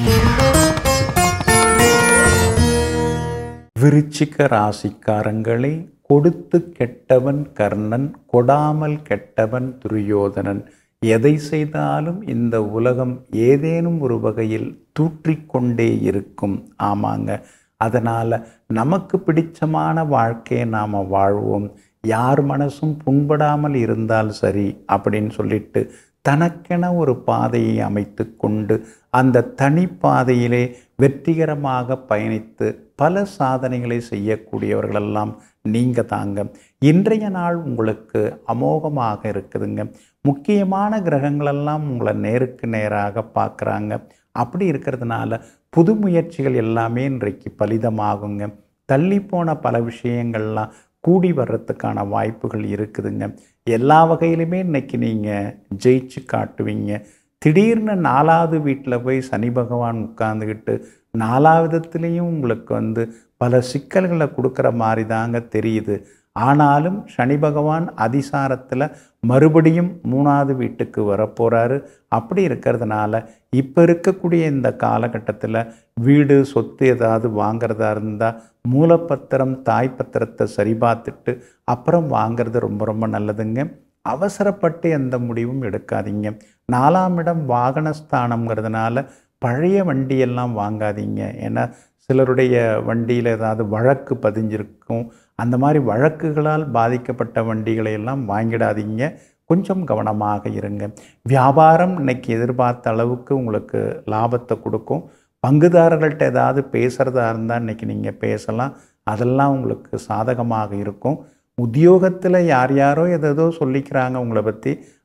S1: விருச்சிக ராசிக்காரங்களே, கொடுத்து கெட்டவன் கர்ணன், கொடாமல் கெட்டவன் துரியோதனன். எதை செய்தாலும் இந்த உலகம் ஏதேனும் ஒரு வகையில் தூற்றிக்கொண்டே இருக்கும். ஆமாங்க, அதனால் நமக்கு பிடிச்சமான வாழ்க்கையை நாம் வாழ்வோம். யார் மனசும் புண்படாமல் இருந்தால் சரி அப்படின்னு சொல்லிட்டு தனக்கென ஒரு பாதையை அமைத்து கொண்டு அந்த தனி பாதையிலே வெற்றிகரமாக பயணித்து பல சாதனைகளை செய்யக்கூடியவர்களெல்லாம் நீங்கள் தாங்க. இன்றைய நாள் உங்களுக்கு அமோகமாக இருக்குதுங்க. முக்கியமான கிரகங்களெல்லாம் உங்களை நேருக்கு நேராக பார்க்குறாங்க. அப்படி இருக்கிறதுனால புது முயற்சிகள் எல்லாமே இன்றைக்கு பலிதமாகுங்க. தள்ளிப்போன பல விஷயங்கள்லாம் கூடி வர்றதுக்கான வாய்ப்புகள் இருக்குதுங்க. எல்லா வகையிலுமே இன்றைக்கி நீங்கள் ஜெயிச்சு காட்டுவீங்க. திடீர்னு நாலாவது வீட்டில் போய் சனி பகவான் உட்கார்ந்துக்கிட்டு நாலாவிதத்துலேயும் உங்களுக்கு வந்து பல சிக்கல்களை கொடுக்குற மாதிரி தாங்க தெரியுது. ஆனாலும் சனி பகவான் அதிசாரத்தில் மறுபடியும் மூணாவது வீட்டுக்கு வரப்போகிறாரு. அப்படி இருக்கிறதுனால இப்போ இருக்கக்கூடிய இந்த காலகட்டத்தில் வீடு சொத்து ஏதாவது வாங்கிறதா இருந்தால் மூலப்பத்திரம் தாய் பத்திரத்தை சரி பார்த்துட்டு அப்புறம் வாங்கிறது ரொம்ப ரொம்ப நல்லதுங்க. அவசரப்பட்டு எந்த முடிவும் எடுக்காதீங்க. நாலாம் இடம் வாகனஸ்தானம்ங்கிறதுனால பழைய வண்டியெல்லாம் வாங்காதீங்க. ஏன்னா சிலருடைய வண்டியில் ஏதாவது வழக்கு பதிஞ்சிருக்கும். அந்த மாதிரி வழக்குகளால் பாதிக்கப்பட்ட வண்டிகளை எல்லாம் வாங்கிடாதீங்க. கொஞ்சம் கவனமாக இருங்க. வியாபாரம் இன்னைக்கு எதிர்பார்த்த அளவுக்கு உங்களுக்கு லாபத்தை கொடுக்கும். பங்குதாரர்கள்ட்ட ஏதாவது பேசுகிறதா இருந்தால் இன்றைக்கி நீங்கள் பேசலாம். அதெல்லாம் உங்களுக்கு சாதகமாக இருக்கும். உத்தியோகத்தில் யார் யாரோ எதோ சொல்லிக்கிறாங்க உங்களை பற்றி,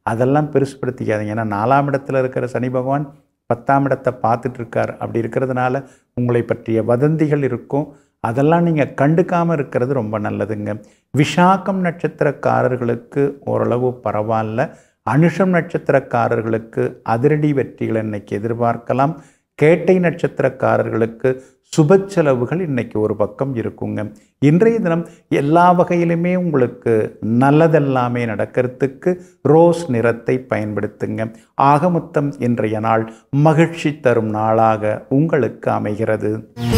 S1: அதெல்லாம் பெருசுப்படுத்திக்காதீங்க. ஏன்னா நாலாம் இடத்துல இருக்கிற சனி பகவான் பத்தாம் இடத்தை பார்த்துட்டு இருக்கார். அப்படி இருக்கிறதுனால உங்களை பற்றிய வதந்திகள் இருக்கும். அதெல்லாம் நீங்கள் கண்டுக்காமல் இருக்கிறது ரொம்ப நல்லதுங்க. விஷாகம் நட்சத்திரக்காரர்களுக்கு ஓரளவு பரவாயில்ல. அனுஷம் நட்சத்திரக்காரர்களுக்கு அதிரடி வெற்றிகள் இன்னைக்கு எதிர்பார்க்கலாம். கேட்டை நட்சத்திரக்காரர்களுக்கு சுப செலவுகள் இன்னைக்கு ஒரு பக்கம் இருக்குங்க. இன்றைய தினம் எல்லா வகையிலுமே உங்களுக்கு நல்லதெல்லாமே நடக்கிறதுக்கு ரோஸ் நிறத்தை பயன்படுத்துங்க. ஆகமொத்தம் இன்றைய நாள் மகிழ்ச்சி தரும் நாளாக உங்களுக்கு அமைகிறது.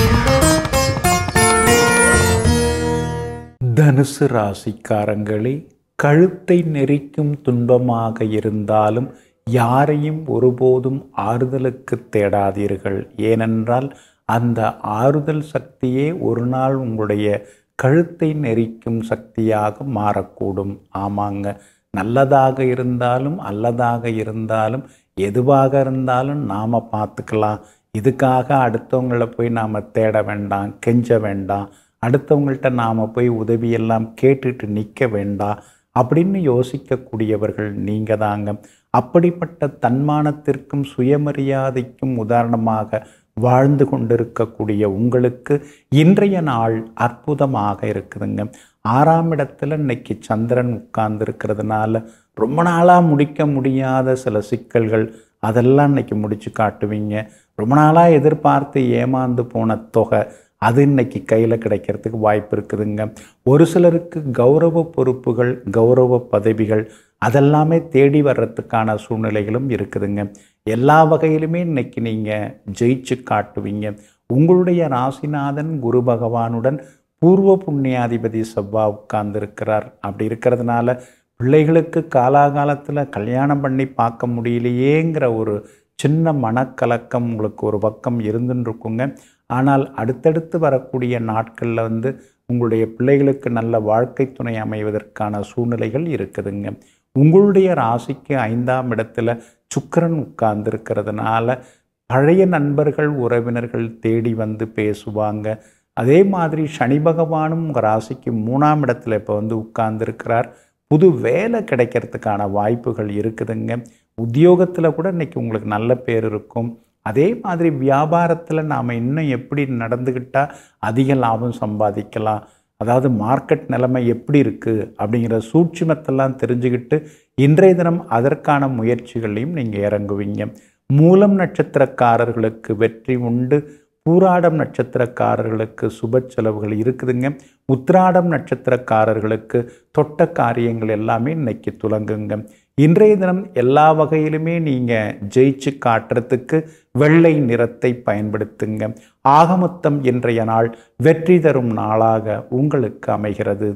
S1: தனுசு ராசிக்காரங்களே, கழுத்தை நெரிக்கும் துன்பமாக இருந்தாலும் யாரையும் ஒருபோதும் ஆறுதலுக்கு தேடாதீர்கள். ஏனென்றால் அந்த ஆறுதல் சக்தியே ஒரு நாள் உங்களுடைய கழுத்தை நெரிக்கும் சக்தியாக மாறக்கூடும். ஆமாங்க, நல்லதாக இருந்தாலும் அல்லதாக இருந்தாலும் எதுவாக இருந்தாலும் நாம் பார்த்துக்கலாம். இதுக்காக அடுத்தவங்கள போய் நாம் தேட வேண்டாம், கெஞ்ச வேண்டாம், அடுத்தவங்கள்ட்ட நாம் போய் உதவியெல்லாம் கேட்டுட்டு நிற்க வேண்டாம் அப்படின்னு யோசிக்கக்கூடியவர்கள் நீங்கள் தாங்க. அப்படிப்பட்ட தன்மானத்திற்கும் சுயமரியாதைக்கும் உதாரணமாக வாழ்ந்து கொண்டிருக்கக்கூடிய உங்களுக்கு இன்றைய நாள் அற்புதமாக இருக்குதுங்க. ஆறாம் இடத்துல இன்னைக்கு சந்திரன் உட்கார்ந்து இருக்கிறதுனால ரொம்ப நாளாக முடிக்க முடியாத சில சிக்கல்கள் அதெல்லாம் இன்னைக்கு முடிச்சு காட்டுவீங்க. ரொம்ப நாளாக எதிர்பார்த்து ஏமாந்து போன தொகை அது இன்னைக்கு கையில் கிடைக்கிறதுக்கு வாய்ப்பு இருக்குதுங்க. ஒரு சிலருக்கு கௌரவ பொறுப்புகள், கௌரவ பதவிகள் அதெல்லாமே தேடி வர்றதுக்கான சூழ்நிலைகளும் இருக்குதுங்க. எல்லா வகையிலுமே இன்னைக்கு நீங்கள் ஜெயிச்சு காட்டுவீங்க. உங்களுடைய ராசிநாதன் குரு பகவானுடன் பூர்வ புண்ணியாதிபதி செவ்வாய் உட்கார்ந்துருக்கிறார். அப்படி இருக்கிறதுனால பிள்ளைகளுக்கு காலாகாலத்தில் கல்யாணம் பண்ணி பார்க்க முடியலையேங்கிற ஒரு சின்ன மனக்கலக்கம் உங்களுக்கு ஒரு பக்கம் இருந்துன்னு இருக்குங்க. ஆனால் அடுத்தடுத்து வரக்கூடிய நாட்களில் வந்து உங்களுடைய பிள்ளைகளுக்கு நல்ல வாழ்க்கை துணை அமைவதற்கான சூழ்நிலைகள் இருக்குதுங்க. உங்களுடைய ராசிக்கு ஐந்தாம் இடத்துல சுக்கிரன் உட்கார்ந்துருக்கிறதுனால பழைய நண்பர்கள் உறவினர்கள் தேடி வந்து பேசுவாங்க. அதே மாதிரி சனி பகவானும் உங்கள் ராசிக்கு மூணாம் இடத்துல இப்போ வந்து உட்கார்ந்துருக்கிறார். புது வேலை கிடைக்கிறதுக்கான வாய்ப்புகள் இருக்குதுங்க. உத்தியோகத்தில் கூட இன்றைக்கி உங்களுக்கு நல்ல பேர் இருக்கும். அதே மாதிரி வியாபாரத்தில் நாம் இன்னும் எப்படி நடந்துக்கிட்டால் அதிக லாபம் சம்பாதிக்கலாம், அதாவது மார்க்கெட் நிலைமை எப்படி இருக்குது அப்படிங்கிற சூட்சுமத்தெல்லாம் தெரிஞ்சுக்கிட்டு இன்றைய தினம் அதற்கான முயற்சிகளையும் நீங்கள் இறங்குவீங்க. மூலம் நட்சத்திரக்காரர்களுக்கு வெற்றி உண்டு. பூராடம் நட்சத்திரக்காரர்களுக்கு சுப செலவுகள் இருக்குதுங்க. உத்திராடம் நட்சத்திரக்காரர்களுக்கு தொட்ட காரியங்கள் எல்லாமே இன்னைக்கு துலங்குங்க. இன்றைய தினம் எல்லா வகையிலுமே நீங்கள் ஜெயிச்சு காட்டுறதுக்கு வெள்ளை நிறத்தை பயன்படுத்துங்க. ஆகமொத்தம் இன்றைய நாள் வெற்றி தரும் நாளாக உங்களுக்கு அமைகிறது.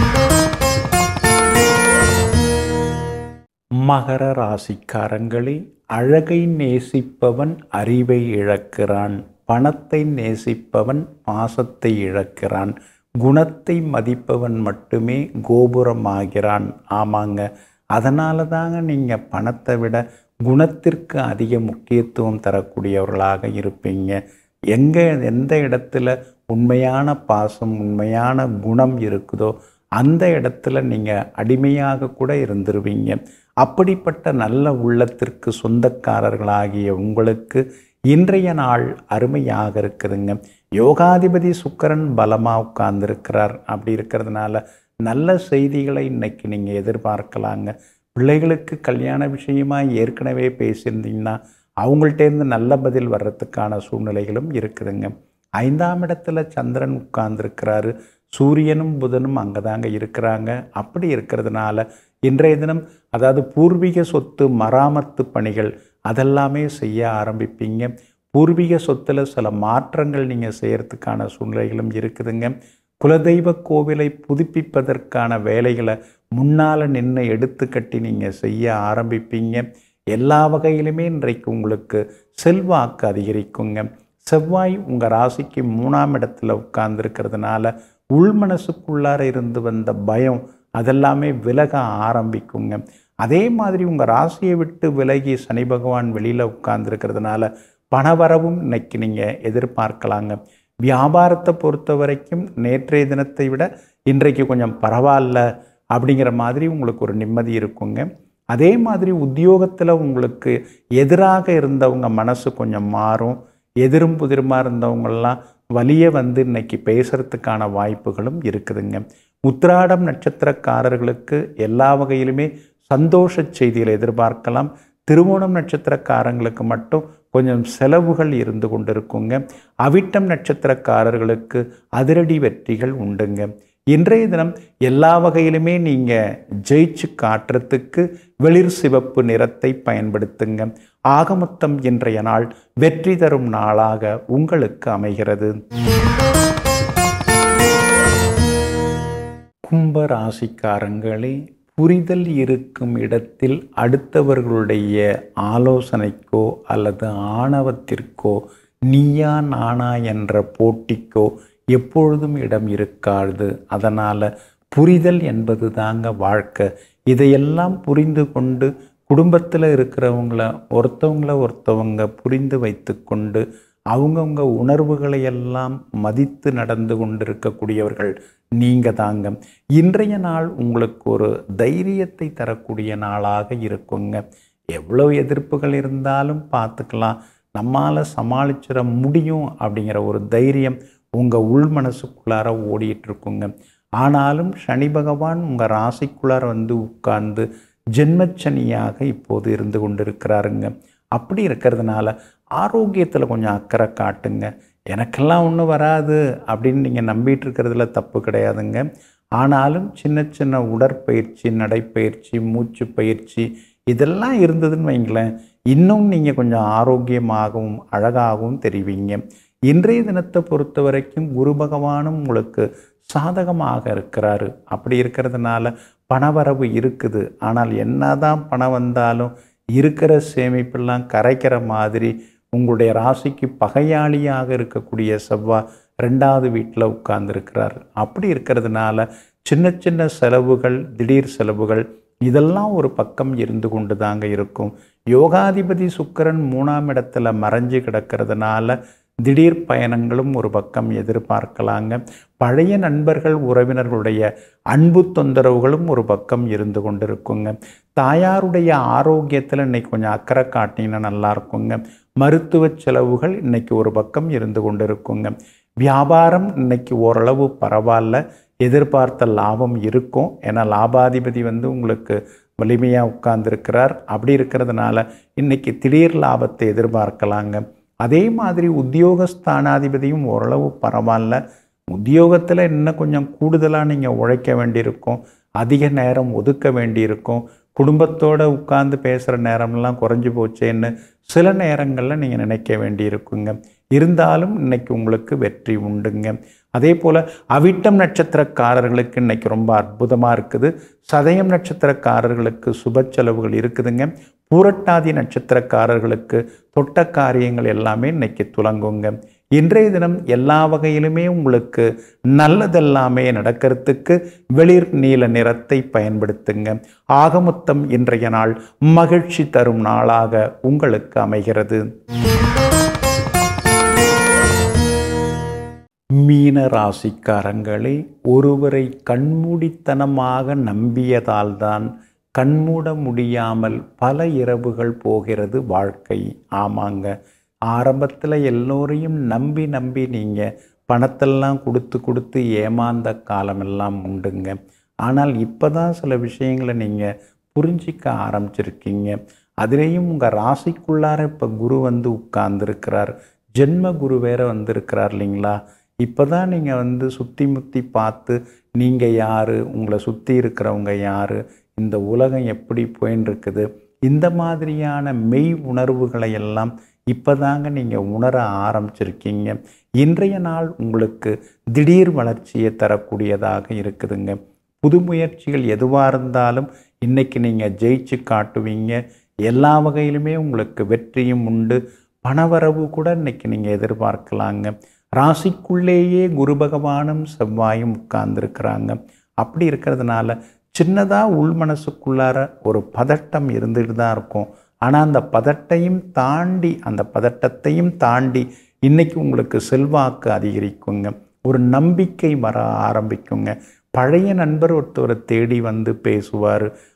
S1: மகர ராசிக்காரங்களே, அழகை நேசிப்பவன் அறிவை இழக்கிறான், பணத்தை நேசிப்பவன் பாசத்தை இழக்கிறான், குணத்தை மதிப்பவன் மட்டுமே கோபுரமாகிறான். ஆமாங்க, அதனால தாங்க நீங்கள் பணத்தை விட குணத்திற்கு அதிக முக்கியத்துவம் தரக்கூடியவர்களாக இருப்பீங்க. எங்கே எந்த இடத்துல உண்மையான பாசம், உண்மையான குணம் இருக்குதோ அந்த இடத்துல நீங்கள் அடிமையாக கூட இருந்துருவீங்க. அப்படிப்பட்ட நல்ல உள்ளத்திற்கு சொந்தக்காரர்களாகிய உங்களுக்கு இன்றைய நாள் அருமையாக இருக்குதுங்க. யோகாதிபதி சுக்கிரன் பலமாக உட்கார்ந்துருக்கிறார். அப்படி இருக்கிறதுனால நல்ல செய்திகளை இன்னைக்கு நீங்கள் எதிர்பார்க்கலாங்க. பிள்ளைகளுக்கு கல்யாண விஷயமாக ஏற்கனவே பேசியிருந்தீங்கன்னா அவங்கள்ட்டேருந்து நல்ல பதில் வர்றதுக்கான சூழ்நிலைகளும் இருக்குதுங்க. ஐந்தாம் இடத்துல சந்திரன் உட்கார்ந்துருக்கிறாரு. சூரியனும் புதனும் அங்கே தாங்க இருக்கிறாங்க. அப்படி இருக்கிறதுனால இன்றைய தினம் அதாவது பூர்வீக சொத்து மராமத்து பணிகள் அதெல்லாமே செய்ய ஆரம்பிப்பீங்க. பூர்வீக சொத்தில் சில மாற்றங்கள் நீங்கள் செய்கிறதுக்கான சூழ்நிலைகளும் இருக்குதுங்க. குலதெய்வ கோவிலை புதுப்பிப்பதற்கான வேலைகளை முன்னால் நின்று எடுத்து கட்டி நீங்கள் செய்ய ஆரம்பிப்பீங்க. எல்லா வகையிலுமே இன்றைக்கு உங்களுக்கு செல்வாக்கு அதிகரிக்குங்க. செவ்வாய் உங்கள் ராசிக்கு மூணாம் இடத்துல உட்கார்ந்துருக்கிறதுனால உள் மனசுக்குள்ளார இருந்து வந்த பயம் அதெல்லாமே விலக ஆரம்பிக்குங்க. அதே மாதிரி உங்கள் ராசியை விட்டு விலகி சனி பகவான் வெளியில் உட்கார்ந்துருக்கிறதுனால பணவரவும் இன்னைக்கு நீங்கள் எதிர்பார்க்கலாங்க. வியாபாரத்தை பொறுத்த வரைக்கும் நேற்றைய தினத்தை விட இன்றைக்கு கொஞ்சம் பரவாயில்ல அப்படிங்கிற மாதிரி உங்களுக்கு ஒரு நிம்மதி இருக்குங்க. அதே மாதிரி உத்தியோகத்தில் உங்களுக்கு எதிராக இருந்தவங்க மனசு கொஞ்சம் மாறும். எதிரும் புதிருமா இருந்தவங்கெல்லாம் வலிய வந்து இன்னைக்கு பேசுறதுக்கான வாய்ப்புகளும் இருக்குதுங்க. உத்திராடம் நட்சத்திரக்காரர்களுக்கு எல்லா வகையிலுமே சந்தோஷ செய்திகளை எதிர்பார்க்கலாம். திருவோணம் நட்சத்திரக்காரங்களுக்கு மட்டும் கொஞ்சம் செலவுகள் இருந்து கொண்டிருக்குங்க. அவிட்டம் நட்சத்திரக்காரர்களுக்கு அதிரடி வெற்றிகள் உண்டுங்க. இன்றைய தினம் எல்லா வகையிலுமே நீங்கள் ஜெயிச்சு காட்டுறதுக்கு வெளிர் சிவப்பு நிறத்தை பயன்படுத்துங்க. ஆகமொத்தம் இன்றைய நாள் வெற்றி தரும் நாளாக உங்களுக்கு அமைகிறது. கும்ப ராசிக்காரங்களே, புரிதல் இருக்கும் இடத்தில் அடுத்தவர்களுடைய ஆலோசனைக்கோ அல்லது ஆணவத்திற்கோ நீயா நானா என்ற போட்டிக்கோ எப்பொழுதும் இடம் இருக்காது. அதனால் புரிதல் என்பது தாங்க வாழ்க்கை. இதையெல்லாம் புரிந்து கொண்டு குடும்பத்தில் இருக்கிறவங்கள ஒருத்தவங்கள ஒருத்தவங்க புரிந்து வைத்து கொண்டு அவங்கவுங்க உணர்வுகளை எல்லாம் மதித்து நடந்து கொண்டிருக்கக்கூடியவர்கள் நீங்கள் தாங்க. இன்றைய நாள் உங்களுக்கு ஒரு தைரியத்தை தரக்கூடிய நாளாக இருக்குங்க. எவ்வளோ எதிர்ப்புகள் இருந்தாலும் பார்த்துக்கலாம், நம்மால் சமாளிச்சிட முடியும் அப்படிங்கிற ஒரு தைரியம் உங்கள் உள் மனசுக்குள்ளார ஓடிட்டுருக்குங்க. ஆனாலும் சனி பகவான் உங்கள் ராசிக்குள்ளார வந்து உட்கார்ந்து ஜென்மச்சனியாக இப்போது இருந்து கொண்டிருக்கிறாருங்க. அப்படி இருக்கிறதுனால ஆரோக்கியத்தில் கொஞ்சம் அக்கறை காட்டுங்க. எனக்கெல்லாம் ஒன்றும் வராது அப்படின்னு நீங்கள் நம்பிட்டு இருக்கிறதுல தப்பு கிடையாதுங்க. ஆனாலும் சின்ன சின்ன உடற்பயிற்சி, நடைப்பயிற்சி, மூச்சு பயிற்சி இதெல்லாம் இருந்ததுன்னு வைங்களேன், இன்னும் நீங்கள் கொஞ்சம் ஆரோக்கியமாகவும் அழகாகவும் தெரிவிங்க. இன்றைய தினத்தை பொறுத்த வரைக்கும் குரு பகவானும் உங்களுக்கு சாதகமாக இருக்கிறாரு. அப்படி இருக்கிறதுனால பணவரவு இருக்குது. ஆனால் என்னதான் பணம் வந்தாலும் இருக்கிற சேமிப்பெல்லாம் கரைக்கிற மாதிரி உங்களுடைய ராசிக்கு பகையாளியாக இருக்கக்கூடிய செவ்வாய் ரெண்டாவது வீட்டில் உட்கார்ந்துருக்கிறார். அப்படி இருக்கிறதுனால சின்ன சின்ன செலவுகள், திடீர் செலவுகள் இதெல்லாம் ஒரு பக்கம் இருந்து கொண்டு தாங்க இருக்கும். யோகாதிபதி சுக்கிரன் மூணாம் இடத்துல மறைஞ்சு கிடக்கிறதுனால திடீர் பயணங்களும் ஒரு பக்கம் எதிர்பார்க்கலாங்க. பழைய நண்பர்கள், உறவினர்களுடைய அன்பு தொந்தரவுகளும் ஒரு பக்கம் இருந்து கொண்டிருக்குங்க. தாயாருடைய ஆரோக்கியத்தில் இன்னைக்கு கொஞ்சம் அக்கறை காட்டிங்கன்னா நல்லா இருக்குங்க. மருத்துவ செலவுகள் இன்னைக்கு ஒரு பக்கம் இருந்து கொண்டிருக்குங்க. வியாபாரம் இன்னைக்கு ஓரளவு பரவாயில்ல, எதிர்பார்த்த லாபம் இருக்கும். ஏன்னா லாபாதிபதி வந்து உங்களுக்கு வலிமையாக உட்கார்ந்துருக்கிறார். அப்படி இருக்கிறதுனால இன்னைக்கு திடீர் லாபத்தை எதிர்பார்க்கலாங்க. அதே மாதிரி உத்தியோகஸ்தானாதிபதியும் ஓரளவு பரவாயில்ல. உத்தியோகத்தில் இன்னும் கொஞ்சம் கூடுதலாக நீங்கள் உழைக்க வேண்டியிருக்கும், அதிக நேரம் ஒதுக்க வேண்டியிருக்கும். குடும்பத்தோடு உட்கார்ந்து பேசுகிற நேரம்லாம் குறைஞ்சி போச்சேன்னு சில நேரங்களில் நீங்கள் நினைக்க வேண்டியிருக்குங்க. இருந்தாலும் இன்னைக்கு உங்களுக்கு வெற்றி உண்டுங்க. அதே போல் அவிட்டம் நட்சத்திரக்காரர்களுக்கு இன்னைக்கு ரொம்ப அற்புதமாக இருக்குது. சதயம் நட்சத்திரக்காரர்களுக்கு சுப செலவுகள் இருக்குதுங்க. பூரட்டாதி நட்சத்திரக்காரர்களுக்கு தொட்ட காரியங்கள் எல்லாமே இன்னைக்கு துலங்குங்க. இன்றைய தினம் எல்லா வகையிலுமே உங்களுக்கு நல்லதெல்லாமே நடக்கிறதுக்கு வெளிர் நீல நிறத்தை பயன்படுத்துங்க. ஆகமொத்தம் இன்றைய நாள் மகிழ்ச்சி தரும் நாளாக உங்களுக்கு அமைகிறது. மீன ராசிக்காரங்களே, ஒருவரை கண்மூடித்தனமாக நம்பியதால்தான் கண்மூட முடியாமல் பல இரவுகள் போகிறது வாழ்க்கை. ஆமாங்க, ஆரம்பத்தில் எல்லோரையும் நம்பி நம்பி நீங்கள் பணத்தெல்லாம் கொடுத்து கொடுத்து ஏமாந்த காலமெல்லாம் உண்டுங்க. ஆனால் இப்போ தான் சில விஷயங்களை நீங்கள் புரிஞ்சிக்க ஆரம்பிச்சிருக்கீங்க. அதுலேயும் உங்கள் ராசிக்குள்ளார இப்போ குரு வந்து உட்கார்ந்துருக்கிறார். ஜென்ம குரு வேறு வந்திருக்கிறார் இல்லைங்களா? இப்போ தான் நீங்கள் வந்து சுற்றி முற்றி பார்த்து நீங்கள் யார், உங்களை சுற்றி இருக்கிறவங்க யார், இந்த உலகம் எப்படி போயின்னு இருக்குது, இந்த மாதிரியான மெய் உணர்வுகளை எல்லாம் இப்போ தாங்க நீங்கள் உணர ஆரம்பிச்சிருக்கீங்க. இன்றைய நாள் உங்களுக்கு திடீர் வளர்ச்சியை தரக்கூடியதாக இருக்குதுங்க. புது முயற்சிகள் எதுவாக இருந்தாலும் இன்றைக்கி நீங்கள் ஜெயிச்சு காட்டுவீங்க. எல்லா வகையிலுமே உங்களுக்கு வெற்றியும் உண்டு. பணவரவு கூட இன்றைக்கி நீங்கள் எதிர்பார்க்கலாங்க. ராசிக்குள்ளேயே குரு பகவானும் செவ்வாயும் உட்கார்ந்துருக்கிறாங்க. அப்படி இருக்கிறதுனால சின்னதாக உள் மனசுக்குள்ளார ஒரு பதட்டம் இருந்துட்டு தான் இருக்கும். ஆனால் அந்த பதட்டையும் தாண்டி அந்த பதட்டத்தையும் தாண்டி இன்றைக்கி உங்களுக்கு செல்வாக்கு அதிகரிக்குங்க. ஒரு நம்பிக்கை வர ஆரம்பிக்குங்க. பழைய நண்பர் ஒருத்தவரை தேடி வந்து பேசுவார்.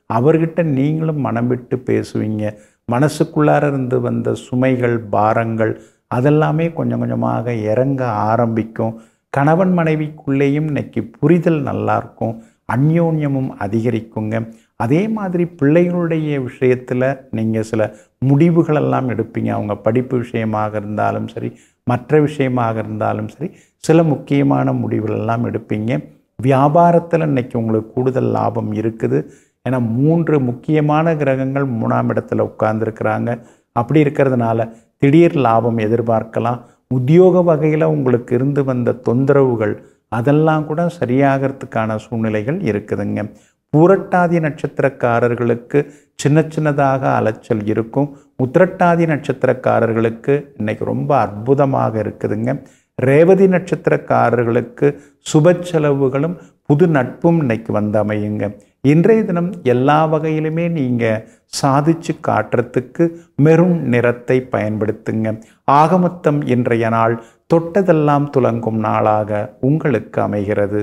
S1: அவர்கிட்ட நீங்களும் மனம் விட்டு பேசுவீங்க. மனசுக்குள்ளார இருந்து வந்த சுமைகள், பாரங்கள் அதெல்லாமே கொஞ்சம் கொஞ்சமாக இறங்க ஆரம்பிக்கும். கணவன் மனைவிக்குள்ளேயும் இன்னைக்கு புரிதல் நல்லாயிருக்கும், அந்யோன்யமும் அதிகரிக்குங்க. அதே மாதிரி பிள்ளைகளுடைய விஷயத்தில் நீங்கள் சில முடிவுகளெல்லாம் எடுப்பீங்க. அவங்க படிப்பு விஷயமாக இருந்தாலும் சரி, மற்ற விஷயமாக இருந்தாலும் சரி, சில முக்கியமான முடிவுகளெல்லாம் எடுப்பீங்க. வியாபாரத்தில் இன்னைக்கு உங்களுக்கு கூடுதல் லாபம் இருக்குது. ஏன்னா மூன்று முக்கியமான கிரகங்கள் மூணாம் இடத்துல உட்கார்ந்துருக்கிறாங்க. அப்படி இருக்கிறதுனால திடீர் லாபம் எதிர்பார்க்கலாம். உத்தியோக வகையில் உங்களுக்கு இருந்து வந்த தொந்தரவுகள் அதெல்லாம் கூட சரியாகிறதுக்கான சூழ்நிலைகள் இருக்குதுங்க. பூரட்டாதி நட்சத்திரக்காரர்களுக்கு சின்ன சின்னதாக அலைச்சல் இருக்கும். உத்திரட்டாதி நட்சத்திரக்காரர்களுக்கு இன்னைக்கு ரொம்ப அற்புதமாக இருக்குதுங்க. ரேவதி நட்சத்திரக்காரர்களுக்கு சுப செலவுகளும் புது நட்பும் இன்னைக்கு வந்து அமையுங்க. இன்றைய தினம் எல்லா வகையிலுமே நீங்கள் சாதிச்சு காட்டுறதுக்கு மெரூன் நிறத்தை பயன்படுத்துங்க. ஆகமொத்தம் இன்றைய நாள் தொட்டதெல்லாம் துலங்கும் நாளாக உங்களுக்கு அமைகிறது.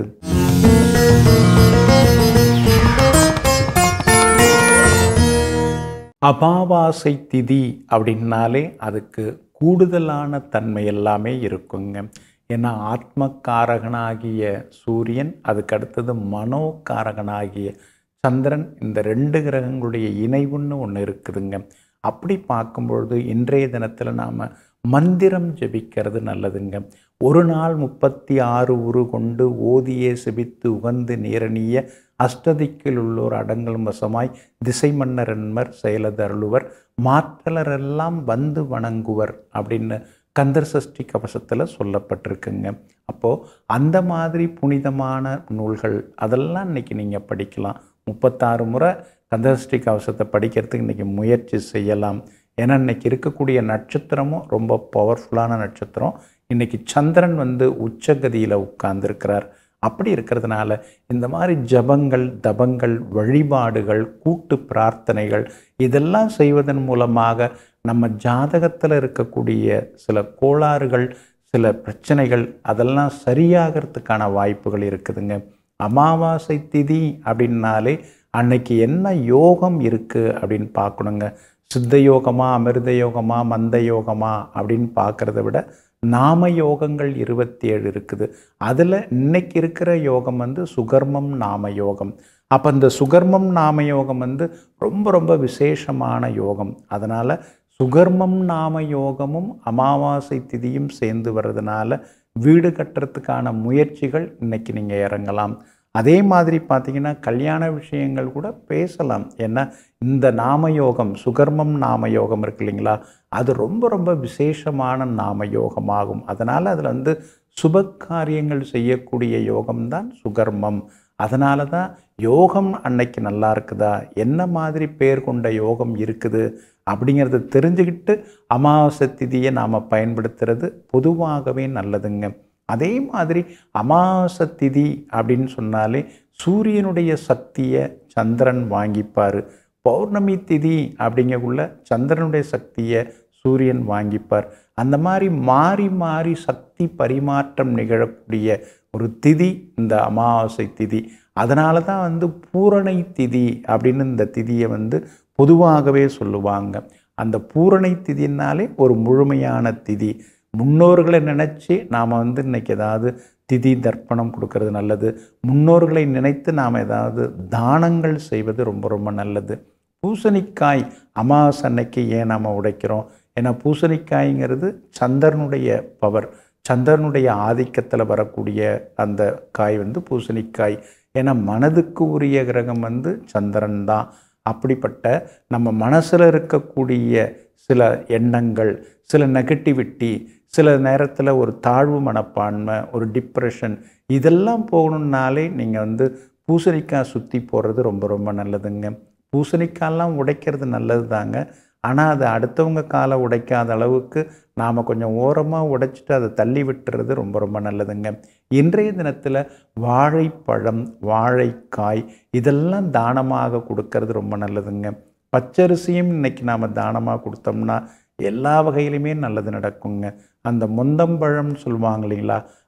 S1: அமாவாசை திதி அப்படின்னாலே அதுக்கு கூடுதலான தன்மை எல்லாமே இருக்குங்க. ஏன்னா ஆத்மக்காரகனாகிய சூரியன், அதுக்கு அடுத்தது மனோகாரகனாகிய சந்திரன், இந்த ரெண்டு கிரகங்களுடைய இணைவுன்னு ஒன்று இருக்குதுங்க. அப்படி பார்க்கும்பொழுது இன்றைய தினத்தில் நாம் மந்திரம் ஜெபிக்கிறது நல்லதுங்க. ஒரு நாள் முப்பத்தி ஆறு உரு கொண்டு ஓதியே செபித்து உகந்து நேரணிய அஷ்டதிக்கில் உள்ளோர் அடங்கல் வசமாய் திசை மன்னரன்மர் செயலதருளுவர் மாற்றலரெல்லாம் வந்து வணங்குவர் அப்படின்னு கந்தர் சஷ்டி கவசத்தில் சொல்லப்பட்டிருக்குங்க. அப்போது அந்த மாதிரி புனிதமான நூல்கள் அதெல்லாம் இன்றைக்கி நீங்கள் படிக்கலாம். முப்பத்தாறு முறை கந்தர் சஷ்டி கவசத்தை படிக்கிறதுக்கு இன்றைக்கி முயற்சி செய்யலாம். ஏன்னா இன்றைக்கி இருக்கக்கூடிய நட்சத்திரமும் ரொம்ப பவர்ஃபுல்லான நட்சத்திரம். இன்றைக்கி சந்திரன் வந்து உச்சகதியில் உட்கார்ந்துருக்கிறார். அப்படி இருக்கிறதுனால இந்த மாதிரி ஜபங்கள், தபங்கள், வழிபாடுகள், கூட்டு பிரார்த்தனைகள் இதெல்லாம் செய்வதன் மூலமாக நம்ம ஜாதகத்தில் இருக்கக்கூடிய சில கோளாறுகள், சில பிரச்சனைகள் அதெல்லாம் சரியாகிறதுக்கான வாய்ப்புகள் இருக்குதுங்க. அமாவாசை திதி அப்படின்னாலே அன்னைக்கு என்ன யோகம் இருக்குது அப்படின்னு பார்க்கணுங்க. சித்த யோகமா, அமிர்த யோகமா, மந்த யோகமா அப்படின்னு பார்க்குறத விட நாம யோகங்கள் இருபத்தி ஏழு இருக்குது. அதில் இன்னைக்கு இருக்கிற யோகம் வந்து சுகர்மம் நாம யோகம். அப்போ இந்த சுகர்மம் நாம யோகம் வந்து ரொம்ப ரொம்ப விசேஷமான யோகம். அதனால் சுகர்மம் நாம யோகமும் அமாவாசை திதியும் சேர்ந்து வர்றதுனால வீடு கட்டுறதுக்கான முயற்சிகள் இன்றைக்கி நீங்கள் இறங்கலாம். அதே மாதிரி பார்த்திங்கன்னா கல்யாண விஷயங்கள் கூட பேசலாம். ஏன்னா இந்த நாமயோகம், சுகர்மம் நாமயோகம் இருக்கு இல்லைங்களா, அது ரொம்ப ரொம்ப விசேஷமான நாமயோகமாகும். அதனால் அதில் வந்து சுப காரியங்கள் செய்யக்கூடிய யோகம்தான் சுகர்மம். அதனால தான் யோகம் அன்னைக்கு நல்லா இருக்குதா, என்ன மாதிரி பேர் கொண்ட யோகம் இருக்குது அப்படிங்கிறத தெரிஞ்சுக்கிட்டு அமாவாசை திதியை நாம் பயன்படுத்துறது பொதுவாகவே நல்லதுங்க. அதே மாதிரி அமாவாசை திதி அப்படின்னு சொன்னாலே சூரியனுடைய சக்தியை சந்திரன் வாங்கிப்பார். பௌர்ணமி திதி அப்படிங்கக்குள்ள சந்திரனுடைய சக்தியை சூரியன் வாங்கிப்பார். அந்த மாதிரி மாறி மாறி சக்தி பரிமாற்றம் நிகழக்கூடிய ஒரு திதி இந்த அமாவாசை திதி. அதனால தான் வந்து பூரணை திதி அப்படின்னு இந்த திதியை வந்து பொதுவாகவே சொல்லுவாங்க. அந்த பூரணை திதினாலே ஒரு முழுமையான திதி. முன்னோர்களை நினச்சி நாம் வந்து இன்றைக்கி ஏதாவது திதி தர்ப்பணம் கொடுக்கறது நல்லது. முன்னோர்களை நினைத்து நாம் ஏதாவது தானங்கள் செய்வது ரொம்ப ரொம்ப நல்லது. பூசணிக்காய் அமாவாசை அன்னைக்கு ஏன் நாம் உடைக்கிறோம்? ஏன்னா பூசணிக்காய்ங்கிறது சந்திரனுடைய பவர், சந்திரனுடைய ஆதிக்கத்தில் வரக்கூடிய அந்த காய் வந்து பூசணிக்காய். ஏன்னா மனதுக்கு உரிய கிரகம் வந்து சந்திரன் தான். அப்படிப்பட்ட நம்ம மனசில் இருக்கக்கூடிய சில எண்ணங்கள், சில நெகட்டிவிட்டி, சில நேரத்தில் ஒரு தாழ்வு மனப்பான்மை, ஒரு டிப்ரெஷன், இதெல்லாம் போகணுன்னாலே நீங்கள் வந்து பூசணிக்காய் சுற்றி போடுறது ரொம்ப ரொம்ப நல்லதுங்க. பூசணிக்காயெல்லாம் உடைக்கிறது நல்லது தாங்க. ஆனால் அது அடுத்தவங்க காலை உடைக்காத அளவுக்கு நாம் கொஞ்சம் ஓரமாக உடைச்சிட்டு அதை தள்ளி விட்டுறது ரொம்ப ரொம்ப நல்லதுங்க. இன்றைய தினத்தில் வாழைப்பழம், வாழைக்காய் இதெல்லாம் தானமாக கொடுக்கறது ரொம்ப நல்லதுங்க. பச்சரிசியும் இன்றைக்கி நாம் தானமாக கொடுத்தோம்னா எல்லா வகையிலுமே நல்லது நடக்குங்க. அந்த முந்தம்பழம்னு சொல்லுவாங்க இல்லைங்களா,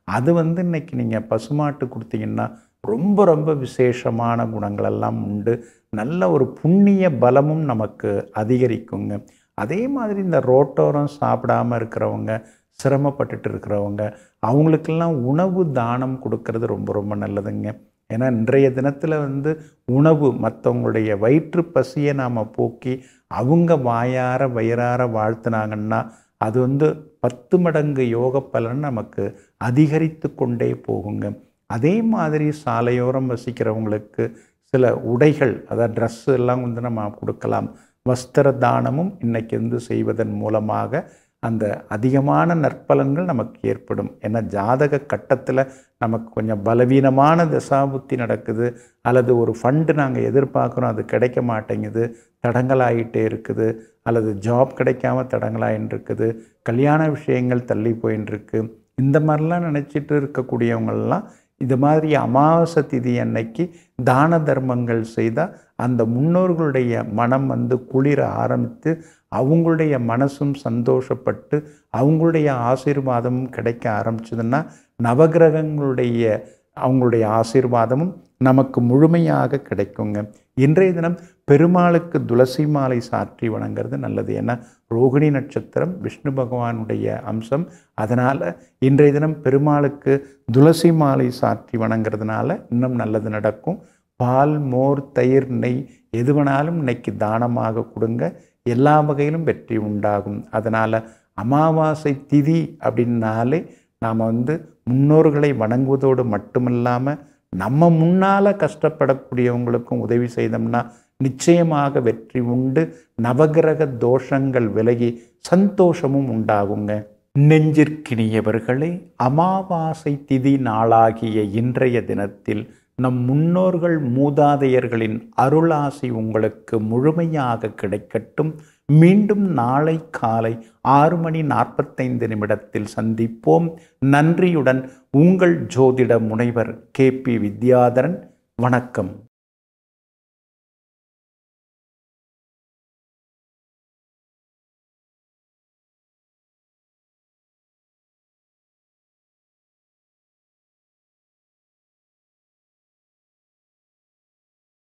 S1: அது வந்து இன்றைக்கி நீங்கள் பசுமாட்டு கொடுத்தீங்கன்னா ரொம்ப ரொம்ப விசேஷமான குணங்களெல்லாம் உண்டு. நல்ல ஒரு புண்ணிய பலமும் நமக்கு அதிகரிக்குங்க. அதே மாதிரி இந்த ரோட்டோரம் சாப்பிடாமல் இருக்கிறவங்க, சிரமப்பட்டுட்டு இருக்கிறவங்க, அவங்களுக்கெல்லாம் உணவு தானம் கொடுக்கறது ரொம்ப ரொம்ப நல்லதுங்க. ஏன்னா இன்றைய தினத்தில் வந்து உணவு மற்றவங்களுடைய வயிற்று பசியை நாம் போக்கி அவங்க வாயார வயிறார வாழ்த்துனாங்கன்னா அது வந்து பத்து மடங்கு யோக பலன் நமக்கு அதிகரித்து கொண்டே போகுங்க. அதே மாதிரி சாலையோரம் வசிக்கிறவங்களுக்கு சில உடைகள், அதாவது ட்ரெஸ்ஸு எல்லாம் வந்து நம்ம கொடுக்கலாம். வஸ்திர தானமும் இன்றைக்கி வந்து செய்வதன் மூலமாக அந்த அதிகமான நற்பலன்கள் நமக்கு ஏற்படும். ஏன்னா ஜாதக கட்டத்தில் நமக்கு கொஞ்சம் பலவீனமான தசாபுத்தி நடக்குது, அல்லது ஒரு ஃபண்டு நாங்கள் எதிர்பார்க்குறோம் அது கிடைக்க மாட்டேங்குது, தடங்கலாகிட்டே இருக்குது, அல்லது ஜாப் கிடைக்காம தடங்கலாயின்னு இருக்குது, கல்யாண விஷயங்கள் தள்ளி போயின்னு இருக்கு. இந்த மாதிரிலாம் நினச்சிட்டு இருக்கக்கூடியவங்கள்லாம் இது மாதிரி அமாவாசை திதி அன்னைக்கு தான தர்மங்கள் செய்தால் அந்த முன்னோர்களுடைய மனம் வந்து குளிர ஆரம்பித்து அவங்களுடைய மனசும் சந்தோஷப்பட்டு அவங்களுடைய ஆசீர்வாதமும் கிடைக்க ஆரம்பிச்சதுன்னா நவகிரகங்களுடைய அவங்களுடைய ஆசீர்வாதமும் நமக்கு முழுமையாக கிடைக்குங்க. இன்றைய தினம் பெருமாளுக்கு துளசி மாலை சாற்றி வணங்குறது நல்லது. ஏன்னா ரோகிணி நட்சத்திரம் விஷ்ணு பகவானுடைய அம்சம். அதனால் இன்றைய தினம் பெருமாளுக்கு துளசி மாலை சாற்றி வணங்குறதுனால இன்னும் நல்லது நடக்கும். பால், மோர், தயிர், நெய் எது வேணாலும் இன்னைக்கு தானமாக கொடுங்க, எல்லா வகையிலும் வெற்றி உண்டாகும். அதனால் அமாவாசை திதி அப்படின்னாலே நாம் வந்து முன்னோர்களை வணங்குவதோடு மட்டுமில்லாமல் நம்ம முன்னால் கஷ்டப்படக்கூடியவங்களுக்கும் உதவி செய்தோம்னா நிச்சயமாக வெற்றி உண்டு. நவகிரக தோஷங்கள் விலகி சந்தோஷமும் உண்டாகுங்க. நெஞ்சிற்கினியவர்களே, அமாவாசை திதி நாளாகிய இன்றைய தினத்தில் நம் முன்னோர்கள் மூதாதையர்களின் அருளாசி உங்களுக்கு முழுமையாக கிடைக்கட்டும். மீண்டும் நாளை காலை ஆறு மணி நாற்பத்தைந்து நிமிடத்தில் சந்திப்போம். நன்றியுடன் உங்கள் ஜோதிட முனைவர் கே பி வித்யாதரன். வணக்கம்.